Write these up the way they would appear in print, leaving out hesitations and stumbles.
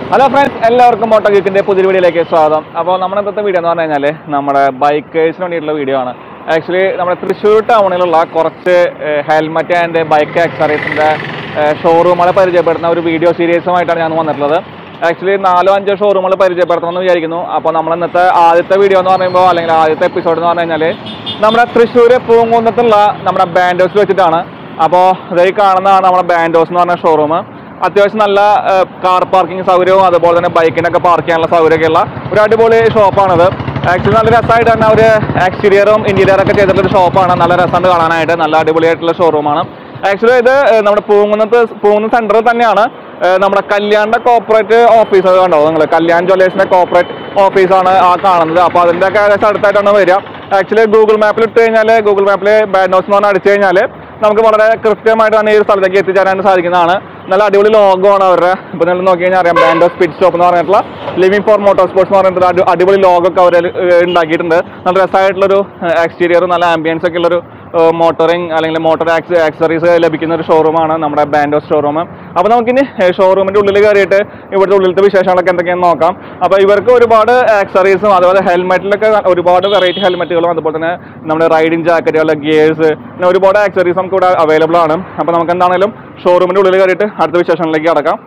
Hello friends, എല്ലാവർക്കും മോട്ടോഗീക്കിന്റെ പുതിയ വീഡിയോയിലേക്ക് സ്വാഗതം. അപ്പോൾ നമ്മുടെ ഇന്നത്തെ വീഡിയോ എന്ന് പറഞ്ഞു കഴിഞ്ഞാൽ നമ്മുടെ ബൈക്കേഴ്സിന് വേണ്ടിയിട്ടുള്ള വീഡിയോ ആണ്. ആക്ച്വലി നമ്മുടെ തൃശ്ശൂർ ടൗണിലുള്ള കുറച്ച് ഹെൽമെറ്റ് ആൻഡ് ബൈക്ക് ആക്സസറീസിന്റെ ഷോറൂമുകളെ പരിചയപ്പെടുത്തുന്ന ഒരു വീഡിയോ സീരീസുമായിട്ടാണ് ഞാൻ വന്നിട്ടുള്ളത്. ആക്ച്വലി 4-5 ഷോറൂമുകൾ പരിചയപ്പെടുത്തണമെന്ന് വിചാരിക്കുന്നു. അപ്പോൾ നമ്മൾ ഇന്നത്തെ ആദ്യത്തെ വീഡിയോ എന്ന് പറയുമ്പോൾ അല്ലെങ്കിൽ ആദ്യത്തെ എപ്പിസോഡ് എന്ന് പറഞ്ഞു കഴിഞ്ഞാൽ നമ്മുടെ തൃശ്ശൂർ പൂങ്കുന്നത്തുള്ള നമ്മുടെ ബാൻഡോസ് വെച്ചിട്ടാണ്. അപ്പോൾ ഇതായി കാണുന്നതാണ് നമ്മുടെ ബാൻഡോസ് എന്ന് പറഞ്ഞ ഷോറൂം. അത്യാവശ്യം നല്ല കാർ പാർക്കിംഗ് സൗകര്യവും അതുപോലെ തന്നെ ബൈക്കിനൊക്കെ പാർക്ക് ചെയ്യാനുള്ള സൗകര്യമൊക്കെയുള്ള ഒരു അടിപൊളി ഷോപ്പാണിത്. ആക്ച്വലി നല്ല രസമായിട്ട് തന്നെ അവർ എക്സ്റ്റീരിയറും ഇന്റീരിയറൊക്കെ ചെയ്തിട്ടുള്ള ഷോപ്പാണ്. നല്ല രസമുണ്ട് കാണാനായിട്ട്, നല്ല അടിപൊളിയായിട്ടുള്ള ഷോറൂമാണ്. ആക്ച്വലി ഇത് നമ്മുടെ പൂങ്കുന്ന് സെൻറ്ററിൽ തന്നെയാണ് നമ്മുടെ കല്യാണിൻ്റെ കോർപ്പറേറ്റ് ഓഫീസ്. അത് കണ്ടോ നിങ്ങൾ, കല്യാൺ ജ്വല്ലേഴ്സിൻ്റെ കോർപ്പറേറ്റ് ഓഫീസാണ് ആ കാണുന്നത്. അപ്പോൾ അതിൻ്റെയൊക്കെ ഏകദേശം അടുത്തായിട്ടാണ് വരിക. ആക്ച്വലി ഗൂഗിൾ മാപ്പിൽ ഇട്ട് കഴിഞ്ഞാൽ, ഗൂഗിൾ മാപ്പിൽ ബാൻഡോസ് എന്ന് പറഞ്ഞാൽ അടിച്ചു കഴിഞ്ഞാൽ നമുക്ക് വളരെ കൃത്യമായിട്ട് തന്നെ ഈ ഒരു സ്ഥലത്തേക്ക് എത്തിച്ചേരാൻ സാധിക്കുന്നതാണ്. നല്ല അടിപൊളി ലോഗോ ആണ് അവരുടെ. ഇപ്പോൾ നിങ്ങൾ നോക്കി കഴിഞ്ഞാൽ അറിയാം, ബാൻഡോസ് പിറ്റ്സ്റ്റോപ്പ് എന്ന് പറഞ്ഞിട്ടുള്ള ലിവിംഗ് ഫോർ മോട്ടോർ സ്പോർട്സ് എന്ന് പറഞ്ഞിട്ടുള്ള അടിപൊളി ലോഗോ ഒക്കെ അവർ ഉണ്ടാക്കിയിട്ടുണ്ട്. നല്ല രസമായിട്ടുള്ളൊരു എക്സ്റ്റീരിയർ, നല്ല ആംബിയൻസ് ഒക്കെ ഉള്ളൊരു മോട്ടറിങ് അല്ലെങ്കിൽ മോട്ടോർ ആക്സസറീസ് ലഭിക്കുന്ന ഒരു ഷോറൂമാണ് നമ്മുടെ ബാൻഡോസ് ഷോറൂം. അപ്പോൾ നമുക്കിനി ഷോറൂമിൻ്റെ ഉള്ളിൽ കയറിയിട്ട് ഇവിടുത്തെ ഉള്ളിലത്തെ വിശേഷങ്ങളൊക്കെ എന്തൊക്കെയാണെന്ന് നോക്കാം. അപ്പോൾ ഇവർക്ക് ഒരുപാട് ആക്സസറീസും അതുപോലെ ഹെൽമെറ്റിലൊക്കെ ഒരുപാട് വെറൈറ്റി ഹെൽമെറ്റുകളും അതുപോലെ തന്നെ നമ്മുടെ റൈഡിങ് ജാക്കറ്റുകൾ, ഗിയേഴ്സ്, പിന്നെ ഒരുപാട് ആക്സസറീസ് നമുക്ക് ഇവിടെ അവൈലബിൾ ആണ്. അപ്പോൾ നമുക്ക് എന്താണെങ്കിലും ഷോറൂമിൻ്റെ ഉള്ളിൽ കയറിയിട്ട് അടുത്ത വിശേഷങ്ങളിലേക്ക് കടക്കാം.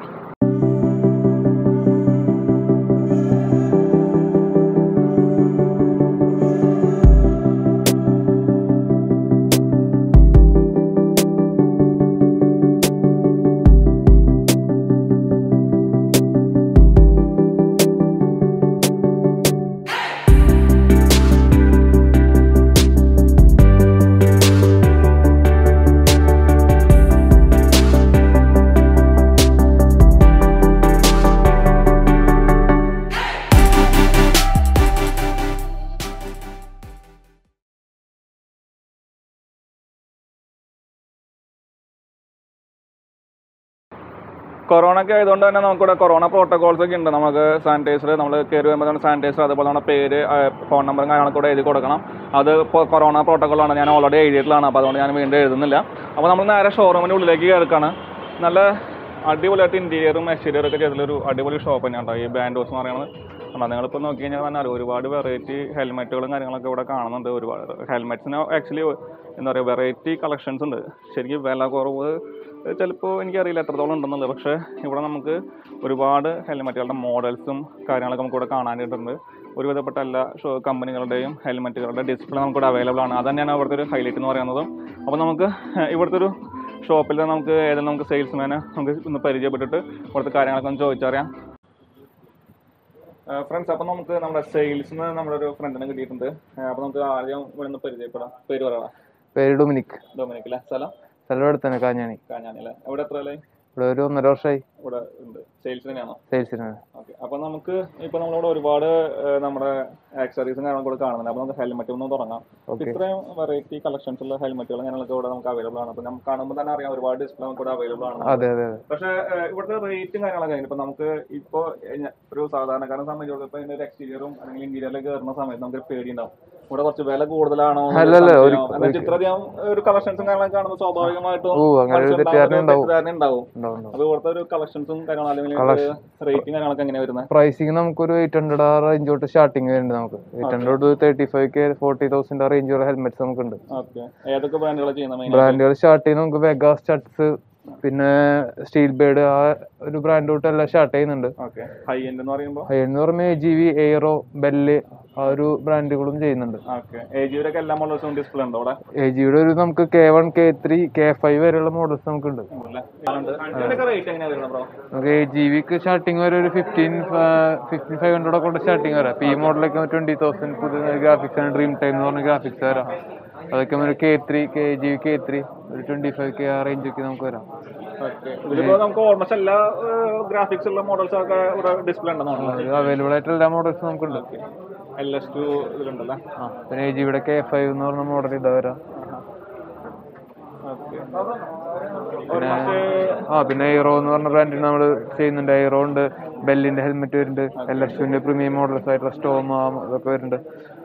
കൊറോണ ഒക്കെ ആയതുകൊണ്ട് തന്നെ നമുക്കിവിടെ കൊറോണ പ്രോട്ടോകോൾസ് ഒക്കെ ഉണ്ട്. നമുക്ക് സാനിറ്റൈസർ, നമ്മൾ കയറി വരുമ്പോൾ സാനിറ്റൈസർ, അതുപോലെ നമ്മുടെ പേര്, ഫോൺ നമ്പറും കാര്യങ്ങളൊക്കെ കൂടെ എഴുതി കൊടുക്കണം. അത് ഇപ്പോൾ കൊറോണ പ്രോട്ടോകോളാണ്, ഞാൻ ഓൾറെഡി എഴുതിയിട്ടുള്ളതാണ്. അപ്പോൾ അതുകൊണ്ട് ഞാൻ വീണ്ടും എഴുതുന്നില്ല. അപ്പോൾ നമ്മൾ നേരെ ഷോറൂമിൻ്റെ ഉള്ളിലേക്ക് കയറുകയാണ്. നല്ല അടിപൊളിയായിട്ട് ഇൻറ്റീരിയറും എക്സ്റ്റീരിയറും ഒക്കെ ചെയ്തിട്ടുള്ളൊരു അടിപൊളി ഷോപ്പ് തന്നെയാണ് ഈ ബാൻഡോസ് എന്ന് പറയുന്നത്. അപ്പോൾ നിങ്ങളിപ്പോൾ നോക്കി കഴിഞ്ഞാൽ തന്നെ ഒരുപാട് വെറൈറ്റി ഹെൽമെറ്റുകളും കാര്യങ്ങളൊക്കെ ഇവിടെ കാണുന്നുണ്ട്. ഒരുപാട് ഹെൽമെറ്റ്സിന് ആക്ച്വലി എന്താ പറയുക, വെറൈറ്റി കളക്ഷൻസ് ഉണ്ട്. ശരിക്കും വില കുറവ് ചിലപ്പോൾ എനിക്കറിയില്ല എത്രത്തോളം ഉണ്ടെന്നുള്ളത്. പക്ഷേ ഇവിടെ നമുക്ക് ഒരുപാട് ഹെൽമെറ്റുകളുടെ മോഡൽസും കാര്യങ്ങളൊക്കെ നമുക്കിവിടെ കാണാനായിട്ടുണ്ട്. ഒരുവിധപ്പെട്ട എല്ലാ കമ്പനികളുടെയും ഹെൽമെറ്റുകളുടെ ഡിസ്പ്ലേ നമുക്കിവിടെ അവൈലബിൾ ആണ്. അത് തന്നെയാണ് ഇവിടുത്തെ ഒരു ഹൈലൈറ്റ് എന്ന് പറയുന്നത്. അപ്പോൾ നമുക്ക് ഇവിടുത്തെ ഒരു ഷോപ്പിൽ നമുക്ക് ഏതെങ്കിലും നമുക്ക് സെയിൽസ്മാനെ നമുക്ക് ഒന്ന് പരിചയപ്പെട്ടിട്ട് ഇവിടുത്തെ കാര്യങ്ങളൊക്കെ ഒന്ന് ചോദിച്ചറിയാം. ഫ്രണ്ട്സ്, അപ്പോൾ നമുക്ക് നമ്മുടെ സെയിൽസിന് നമ്മുടെ ഒരു ഫ്രണ്ടിനെ കിട്ടിയിട്ടുണ്ട്. അപ്പോൾ നമുക്ക് ആദ്യം ഇവിടെ നിന്ന് പരിചയപ്പെടാം. പേര് പറയാം. പേര് ഡൊമിനിക്. ഡൊമിനിക് അല്ലേ? സ്ഥലം ഇവിടെ തന്നെ കാഞ്ഞാണി അല്ലേ? ഇവിടെ എത്ര അല്ലേ? ഇവിടെ ഒരു 1.5 വർഷമായി ഇവിടെ ഉണ്ട്. സെയിൽസിനാണോ? സെയിൽസിനാണ്. ഓക്കെ. അപ്പോൾ നമുക്ക് ഇപ്പോൾ നമ്മളിവിടെ ഒരുപാട് നമ്മുടെ ആക്സസറീസും കാര്യങ്ങളും കൂടെ കാണുന്നുണ്ട്. അപ്പോൾ നമുക്ക് ഹെൽമെറ്റ് ഒന്ന് തുടങ്ങാം. ഇത്രയും വെറൈറ്റി കളക്ഷൻസ് ഉള്ള ഹെൽമെറ്റുകൾ ഞങ്ങൾക്ക് ഇവിടെ നമുക്ക് അവൈലബിൾ ആണ്. അപ്പോൾ നമുക്ക് കാണുമ്പോൾ തന്നെ അറിയാം ഒരുപാട് ഡിസ്പ്ലേ നമുക്ക് ഇവിടെ അവൈലബിൾ ആണ്. അതെ അതെ. പക്ഷേ ഇവിടുത്തെ റേറ്റും കാര്യങ്ങളൊക്കെ ഇപ്പോൾ നമുക്ക് ഇപ്പോൾ ഒരു സാധാരണക്കാരനെ സംബന്ധിച്ചിടത്തോളം ഇപ്പോൾ ഇതിൻ്റെ ഒരു എക്സ്റ്റീരിയറും അല്ലെങ്കിൽ ഇന്റീരിയറിലേക്ക് കയറുന്ന സമയത്ത് നമുക്ക് പേടി ഉണ്ടാവും. ഇവിടെ കുറച്ച് വില കൂടുതലാണോ, ഇത്രയധികം ഒരു കളക്ഷൻസും കാര്യങ്ങളൊക്കെ കാണുമ്പോൾ സ്വാഭാവികമായിട്ടും തെറ്റിദ്ധാരണ ഉണ്ടാവും. അപ്പോൾ ഇവിടുത്തെ ഒരു കളക്ഷൻസും കാര്യങ്ങളും അല്ലെങ്കിൽ റേറ്റും കാര്യങ്ങളൊക്കെ എങ്ങനെയാണ് വരുന്നത്? പ്രൈസിങ് നമുക്കൊരു 800 റേഞ്ച് തൊട്ട് സ്റ്റാർട്ടിങ് വരുന്നുണ്ട്. നമുക്ക് 800 35K 40,000 റേഞ്ച് ഹെൽമെറ്റ്സ് നമുക്കുണ്ട്. ഏതൊക്കെ ബ്രാൻഡുകൾ ചെയ്യുന്നത്? ബ്രാൻഡുകൾ സ്റ്റാർട്ട് ചെയ്യുന്നത് നമുക്ക് വെഗ, സ്റ്റഡ്സ്, പിന്നെ സ്റ്റീൽ ബേഡ്, ആ ഒരു ബ്രാൻഡ് തൊട്ട് എല്ലാം സ്റ്റാർട്ട് ചെയ്യുന്നുണ്ട്. ഹൈ എൻഡ് എന്ന് പറയുമ്പോൾ AGV, എയ്റോ, ബെല്ല്, ആ ഒരു ബ്രാൻഡുകളും ചെയ്യുന്നുണ്ട്. AGVയുടെ ഒരു നമുക്ക് K1, K3, K5 വരെയുള്ള മോഡൽസ് നമുക്കുണ്ട്. നമുക്ക് AGVക്ക് സ്റ്റാർട്ടിങ് വരെ ഒരു 15,500 കൊണ്ട് സ്റ്റാർട്ടിങ് വരാം. ഈ മോഡലൊക്കെ 20,000 പുതിയ ഗ്രാഫിക്സ് ആണ്. ഡ്രീം ടൈം എന്ന് പറഞ്ഞ ഗ്രാഫിക്സ് വരാം. അതൊക്കെ ഒരു K3, AGV K3 ഒരു 25K ആ റേഞ്ചൊക്കെ നമുക്ക് വരാം. അവൈലബിൾ ആയിട്ടുള്ള എല്ലാ മോഡൽസും നമുക്കുണ്ട്. പിന്നെ AGVയുടെ K5 എന്ന് പറഞ്ഞ മോഡൽ ഇതാ വരാം. പിന്നെ എയ്റോ എന്ന് പറഞ്ഞ ബ്രാൻഡിന് നമ്മൾ ചെയ്യുന്നുണ്ട്. എയ്റോ ഉണ്ട്, ബെല്ലിന്റെ ഹെൽമെറ്റ് വരുന്നുണ്ട്, LSUവിന്റെ പ്രീമിയം മോഡൽസ് ആയിട്ടുള്ള സ്റ്റോം അതൊക്കെ വരുന്നുണ്ട്.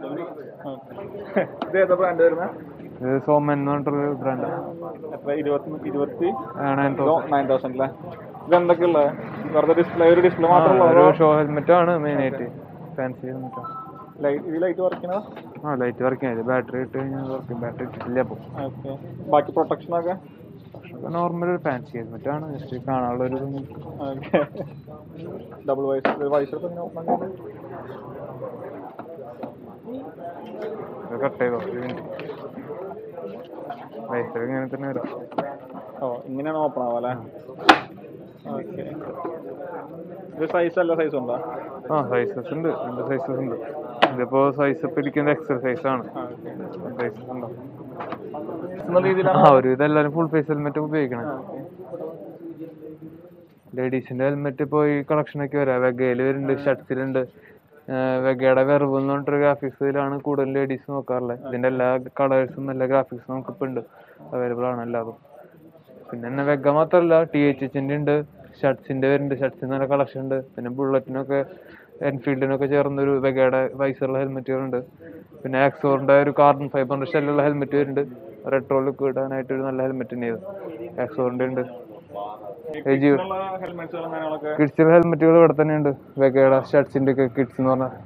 ഇത് സോമൻ എന്ന് പറഞ്ഞിട്ടൊരു ബ്രാൻഡ്. 9,000 ഇതെന്തൊക്കെയുള്ള വെറുതെ ഡിസ്പ്ലേ ഒരു ഡിസ്പ്ലേ മാത്രമല്ല ഒരു ഷോ ഹെൽമെറ്റ് ആണ് മെയിൻ ആയിട്ട്. ഫാൻസി ഹെൽമെറ്റ് ആണ്. ലൈറ്റ് വർക്കിനാ? ലൈറ്റ് വർക്കിംഗ് ആയത്. ബാറ്ററി ഇട്ട് കഴിഞ്ഞാൽ വർക്കിംഗ്. ബാറ്ററി ഇട്ടിട്ടില്ല അപ്പോൾ. ഓക്കെ. ബാക്കി പ്രൊട്ടക്ഷനൊക്കെ നോർമൽ ഒരു ഫാൻസി ഹെൽമെറ്റ് ആണ്. ജസ്റ്റ് കാണാനുള്ള ഒരു ഓക്കെ. ഡബിൾ വൈസർ കട്ട് ചെയ്തോ? വൈസർ ഇങ്ങനെ തന്നെ വരും. ഇങ്ങനെയാണ് ഓപ്പൺ ആവുക അല്ലേ? ഓക്കെ. ഇത് സൈസ് എല്ലാ സൈസും ഉണ്ടോ? സൈസസ് ഉണ്ട്. 2 സൈസസ് ഉണ്ട്. ഇതിപ്പോ സൈസ് ഇപ്പൊ ഇരിക്കുന്ന എക്സസൈസ് ആണ്. സൈസസ് ഉണ്ടോ? ഒരു ഇതെല്ലാരും ഫുൾ ഫേസ് ഹെൽമെറ്റ് ഉപയോഗിക്കണം. ലേഡീസിന്റെ ഹെൽമെറ്റ് ഇപ്പൊ ഈ കളക്ഷനൊക്കെ വരാം. വെഗയിൽ വരുന്നുണ്ട്, ഷട്ട്സിലുണ്ട്. വെഗയുടെ വെർവ് എന്ന് പറഞ്ഞിട്ടൊരു ഗ്രാഫിക്സിലാണ് കൂടുതൽ ലേഡീസ് നോക്കാറുള്ളത്. ഇതിന്റെ എല്ലാ കളേഴ്സും എല്ലാ ഗ്രാഫിക്സും നമുക്കിപ്പോൾ ഉണ്ട്, അവൈലബിൾ ആണ് എല്ലാതും. പിന്നെ വെഗ മാത്രമല്ല, THHന്റെ ഉണ്ട്, ഷട്ട്സിന്റെ വരുന്നുണ്ട്. ഷട്ട്സിന് നല്ല കളക്ഷൻ ഉണ്ട്. പിന്നെ ബുള്ളറ്റിനൊക്കെ എൻഫീൽഡിനൊക്കെ ചേർന്നൊരു വെഗയുടെ വൈസറുള്ള ഹെൽമെറ്റുകളുണ്ട്. പിന്നെ ആക്സോറിന്റെ ഒരു കാർബൺ ഫൈബറിന്റെ ഷെല്ലുള്ള ഹെൽമെറ്റ് വരുന്നുണ്ട്. റെട്രോ ലുക്ക് ഇടാനായിട്ട് ഒരു നല്ല ഹെൽമെറ്റ് ഉണ്ട്. ആക്സോറിന്റെ ഉണ്ട്. കിഡ്സിന്റെ ഹെൽമെറ്റുകൾ ഇവിടെ തന്നെ ഉണ്ട്. വെഗയുടെ ഷട്ട്സിന്റെ ഒക്കെ കിഡ്സ് എന്ന് പറഞ്ഞാൽ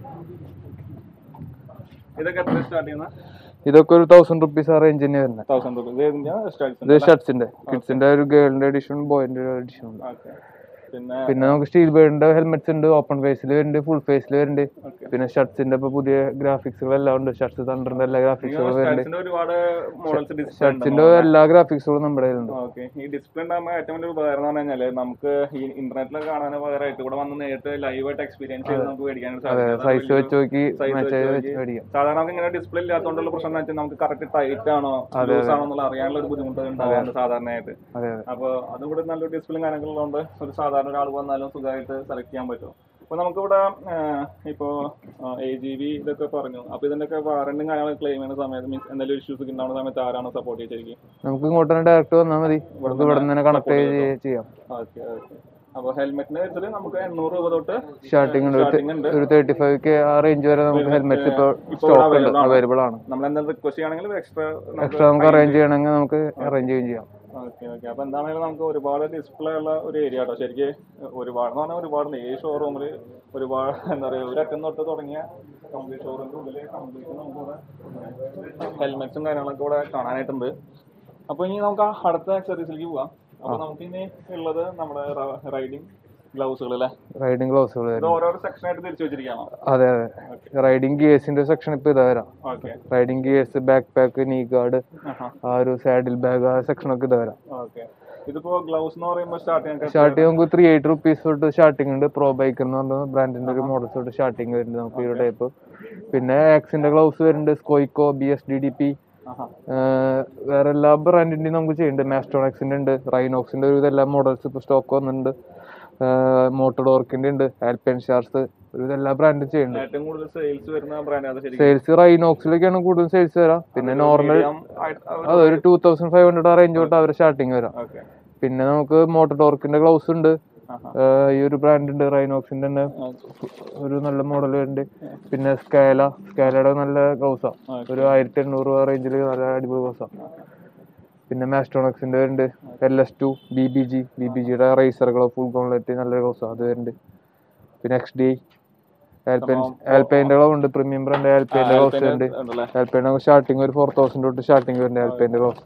ഇതൊക്കെ ഒരു 1000 റുപ്പീസ് ആ റേഞ്ച് തന്നെ വരുന്നത്. ഇത് ഷട്ട്സിന്റെ കിഡ്സിന്റെ ഒരു ഗേളിന്റെ എഡിഷൻ, ബോയിന്റെ എഡിഷൻ ഉണ്ട്. പിന്നെ നമുക്ക് സ്റ്റീൽ ബേർഡിന്റെ ഹെൽമെറ്റ്സ് ഉണ്ട്. ഓപ്പൺ ഫേസിൽ വരുന്നുണ്ട്, ഫുൾ ഫേസിൽ വരുന്നുണ്ട്. പിന്നെ ഷട്ട്സിന്റെ ഇപ്പൊ പുതിയ ഗ്രാഫിക്സുകൾ എല്ലാം ഉണ്ട്. ഷട്ട്സ് തണ്ടറിന്റെ എല്ലാ ഗ്രാഫിക്സുകളും വരുന്നുണ്ട്. ഷട്ട്സിന്റെ എല്ലാ ഗ്രാഫിക്സുകളും നമ്മുടെ കയ്യിലുണ്ട്. ഈ ഡിസ്പ്ലേ ഉണ്ടാകുമ്പോൾ ഏറ്റവും വലിയ ഉപകാരം എന്ന് പറഞ്ഞാൽ നമുക്ക് ഈ ഇന്റർനെറ്റിലൊക്കെ കാണാൻ പകരമായിട്ട് ഇവിടെ വന്ന് നേരിട്ട് ലൈവായിട്ട് എക്സ്പീരിയൻസ് ചെയ്ത് നമുക്ക് മേടിക്കാനായിട്ട് സാധിക്കും. സൈസ് വെച്ച് നോക്കി മേടിക്കാം. സാധാരണ ഇങ്ങനെ ഡിസ്പ്ലേ ഇല്ലാത്തതുകൊണ്ടുള്ള പ്രശ്നം എന്ന് വെച്ചാൽ നമുക്ക് കറക്റ്റ് ടൈറ്റ് ആണോ ലൂസ് ആണോ എന്നുള്ള അറിയാനുള്ള ഒരു ബുദ്ധിമുട്ട് ഉണ്ടാവാറുണ്ട് സാധാരണയായിട്ട്. അപ്പൊ അതുകൂടെ നല്ലൊരു ഡിസ്പ്ലേ കാര്യങ്ങളുള്ളതുകൊണ്ട് ഒരു സാധാരണ ഒരാൾ വന്നാലും സുഖമായിട്ട് സെലക്ട് ചെയ്യാൻ പറ്റും. അപ്പൊ നമുക്കിവിടെ ഇപ്പോ AGV ഇതൊക്കെ പറഞ്ഞു. അപ്പൊ ഇതിന്റെയൊക്കെ വാറന്റും കാര്യങ്ങളൊക്കെ ക്ലെയിം ചെയ്യുന്ന സമയത്ത് മീൻസ് എന്തെങ്കിലും ഇഷ്യൂസ് ഉണ്ടാവുന്ന സമയത്ത് ആരാണ് സപ്പോർട്ട് ചെയ്തിരിക്കും? നമുക്ക് ഇങ്ങോട്ട് തന്നെ ഡയറക്റ്റ് വന്നാൽ മതി. ഇവിടെ നിന്ന് കണക്ട് ചെയ്യാം. ഓക്കെ. അപ്പൊ ഹെൽമെറ്റിന് വെച്ചിട്ട് നമുക്ക് 800 രൂപ തൊട്ട് സ്റ്റാർട്ടിംഗ് ഉണ്ട്. ഒരു 35K ആ റേഞ്ച് വരെ നമുക്ക് ഹെൽമെറ്റ്സ് ഇപ്പോൾ സ്റ്റോക്ക് ഉണ്ട്, അവൈലബിൾ ആണ്. നമ്മൾ എന്തെങ്കിലും റിക്വസ്റ്റ് ചെയ്യണമെങ്കിൽ എക്സ്ട്രാ നമുക്ക് അറേഞ്ച് ചെയ്യണമെങ്കിൽ നമുക്ക് അറേഞ്ച് ചെയ്യാം. ഓക്കെ. അപ്പൊ എന്താണെങ്കിലും നമുക്ക് ഒരുപാട് ഡിസ്പ്ലേ ഉള്ള ഒരു ഏരിയ കേട്ടോ. ശരിക്കും ഒരുപാട് എന്ന് പറഞ്ഞാൽ ഒരുപാട് ഈ ഷോറൂമിൽ ഒരുപാട് എന്താ പറയുക, ഒരു അറ്റം തൊട്ട് തുടങ്ങിയ കംപ്ലീറ്റ് ഷോറൂമിന്റെ ഉള്ളിൽ കംപ്ലീറ്റ് നമുക്കിവിടെ ഹെൽമെറ്റ്സും കാര്യങ്ങളൊക്കെ ഇവിടെ കാണാനായിട്ടുണ്ട്. അപ്പൊ ഇനി നമുക്ക് അടുത്ത ആക്സസറീസിലേക്ക് പോവാം. അപ്പൊ നമുക്ക് ഇനി ഉള്ളത് നമ്മുടെ റൈഡിങ് ഗ്ലൗസുകൾ അല്ലേ? റൈഡിങ് ഗ്ലൗസുകൾ ഓരോരോ സെക്ഷൻ ആയിട്ട് തിരിച്ചു വെച്ചിരിക്കുകയാണോ? അതെ. റൈഡിങ് ഗിയേഴ്സിന്റെ സെക്ഷൻ ഇപ്പൊ ഇതാ വരാം. Riding gears, backpack, knee guard, ആ ഒരു സാഡിൽ ബാഗ്, ആ സെക്ഷൻ ഒക്കെ ഇതാ വരാം. ഇതിപ്പോ ഗ്ലൗസ് എന്ന് പറയുമ്പോൾ സ്റ്റാർട്ടിങ് നമുക്ക് 380 റുപ്പീസ് തൊട്ട് സ്റ്റാർട്ടിംഗ് ഉണ്ട്. പ്രോ ബൈക്ക് എന്ന് പറഞ്ഞ ബ്രാൻഡിന്റെ ഒരു മോഡൽസ് തൊട്ട് സ്റ്റാർട്ടിംഗ് വരുന്നുണ്ട് നമുക്ക് ഈ ടൈപ്പ്. പിന്നെ ആക്സിന്റെ ഗ്ലൗസ് വരുന്നുണ്ട്, സ്കോയിക്കോ, BSDDP, വേറെ എല്ലാ ബ്രാൻഡിന്റെയും നമുക്ക് ചെയ്യുന്നുണ്ട്. മാസ്റ്റോണക്സിന്റെ ഉണ്ട്, റൈനോക്സിന്റെ ഒരു ഇതെല്ലാം മോഡൽസ് ഇപ്പൊ സ്റ്റോക്ക് വന്നിട്ടുണ്ട്. മോട്ടോഡോർക്കിന്റെ ഉണ്ട്, ആൽപൈൻ ഷാർസ്, ഒരു എല്ലാ ബ്രാൻഡും ചെയ്യുന്നുണ്ട്. സെയിൽസ് റൈനോക്സിലേക്കാണ് കൂടുതൽ സെയിൽസ് വരാം. പിന്നെ നോർമൽ അതൊരു 2500 ആ റേഞ്ച് തൊട്ട് അവര് സ്റ്റാർട്ടിങ് വരാം. പിന്നെ നമുക്ക് മോട്ടോഡോർക്കിന്റെ ഗ്ലൗസ് ഉണ്ട്. ഈ ഒരു ബ്രാൻഡ് ഉണ്ട്, റൈനോക്സിന്റെ തന്നെ ഒരു നല്ല മോഡൽ ഉണ്ട്. പിന്നെ സ്കാലയുടെ നല്ല ഗ്ലൗസാ, ഒരു 1800 ആ റേഞ്ചിൽ നല്ല അടിപൊളി ഗ്ലൗസാ. പിന്നെ മാസ്റ്റോണക്സിന്റെ ഉണ്ട്, LS2, BBGയുടെ റേസർ ഗ്ലൗ ഫുൾ കോംപ്ലീറ്റ് നല്ല ഗ്ലൗസാ, അത് വരുന്നുണ്ട്. പിന്നെ XD, ആൽപൈന്റെ ഗ്ലൗ ഉണ്ട്, പ്രീമിയം ബ്രാൻഡ് ആൽപൈന്റെ ഗ്ലൗസ് ഉണ്ട്. ആൽപൈന്റെ സ്റ്റാർട്ടിങ് ഒരു 4000 തൊട്ട് സ്റ്റാർട്ടിങ് വരുന്നുണ്ട് ആൽപൈന്റെ ഗ്ലൗസ്.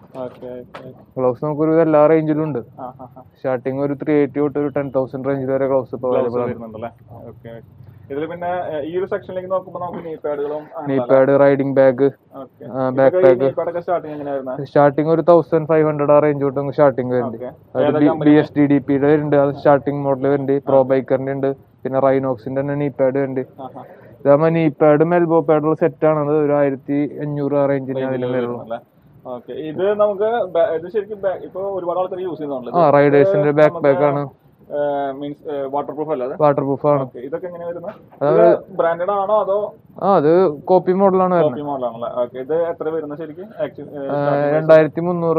ഗ്ലൗസ് നമുക്കൊരു എല്ലാ റേഞ്ചിലും ഉണ്ട്. സ്റ്റാർട്ടിങ് ഒരു 380 തൊട്ട് ഒരു 10,000 റേഞ്ചിൽ വരെ ഗ്ലൗസ് ഇപ്പോൾ അവൈലബിൾ ആണ്. പിന്നെ ഈ ഒരു സെക്ഷനിലേക്ക് നോക്കുമ്പോൾ നമുക്ക് knee pad, riding bag, backpack starting ഒരു 1500 ആ റേഞ്ച് തൊട്ട് നമുക്ക് സ്റ്റാർട്ടിങ് വരുന്നുണ്ട്. BSDDPയുടെ വരുന്നുണ്ട്, അത് സ്റ്റാർട്ടിംഗ് മോഡൽ വരുന്നുണ്ട്. പ്രോ ബൈക്കറിന്റെ ഉണ്ട്. പിന്നെ റൈനോക്സിന്റെ തന്നെ നീ പാഡ് ഉണ്ട്. ഇതാകുമ്പോൾ നീ പാഡും എൽബോ പാഡുള്ള സെറ്റ് ആണ്. അത് ഒരു 1500 ആ റേഞ്ചിന് അതിന് വരുള്ളൂ. ഇത് നമുക്ക് ശരിക്കും ഇപ്പൊ ഒരുപാട് ആൾക്കാർ യൂസ് ചെയ്യുന്നുണ്ട്. റൈഡേഴ്സിന്റെ ബാക്ക് പാക്ക് ആണ്. മീൻസ് വാട്ടർ പ്രൂഫ് അല്ലേ? വാട്ടർ പ്രൂഫ് ആണ്. ഇതൊക്കെ എങ്ങനെ വരുന്നത്? ബ്രാൻഡഡ് ആണോ അതോ? അത് കോപ്പി മോഡലാണ്. ഇത് എത്ര വരുന്നത് ശരിക്കും? 2300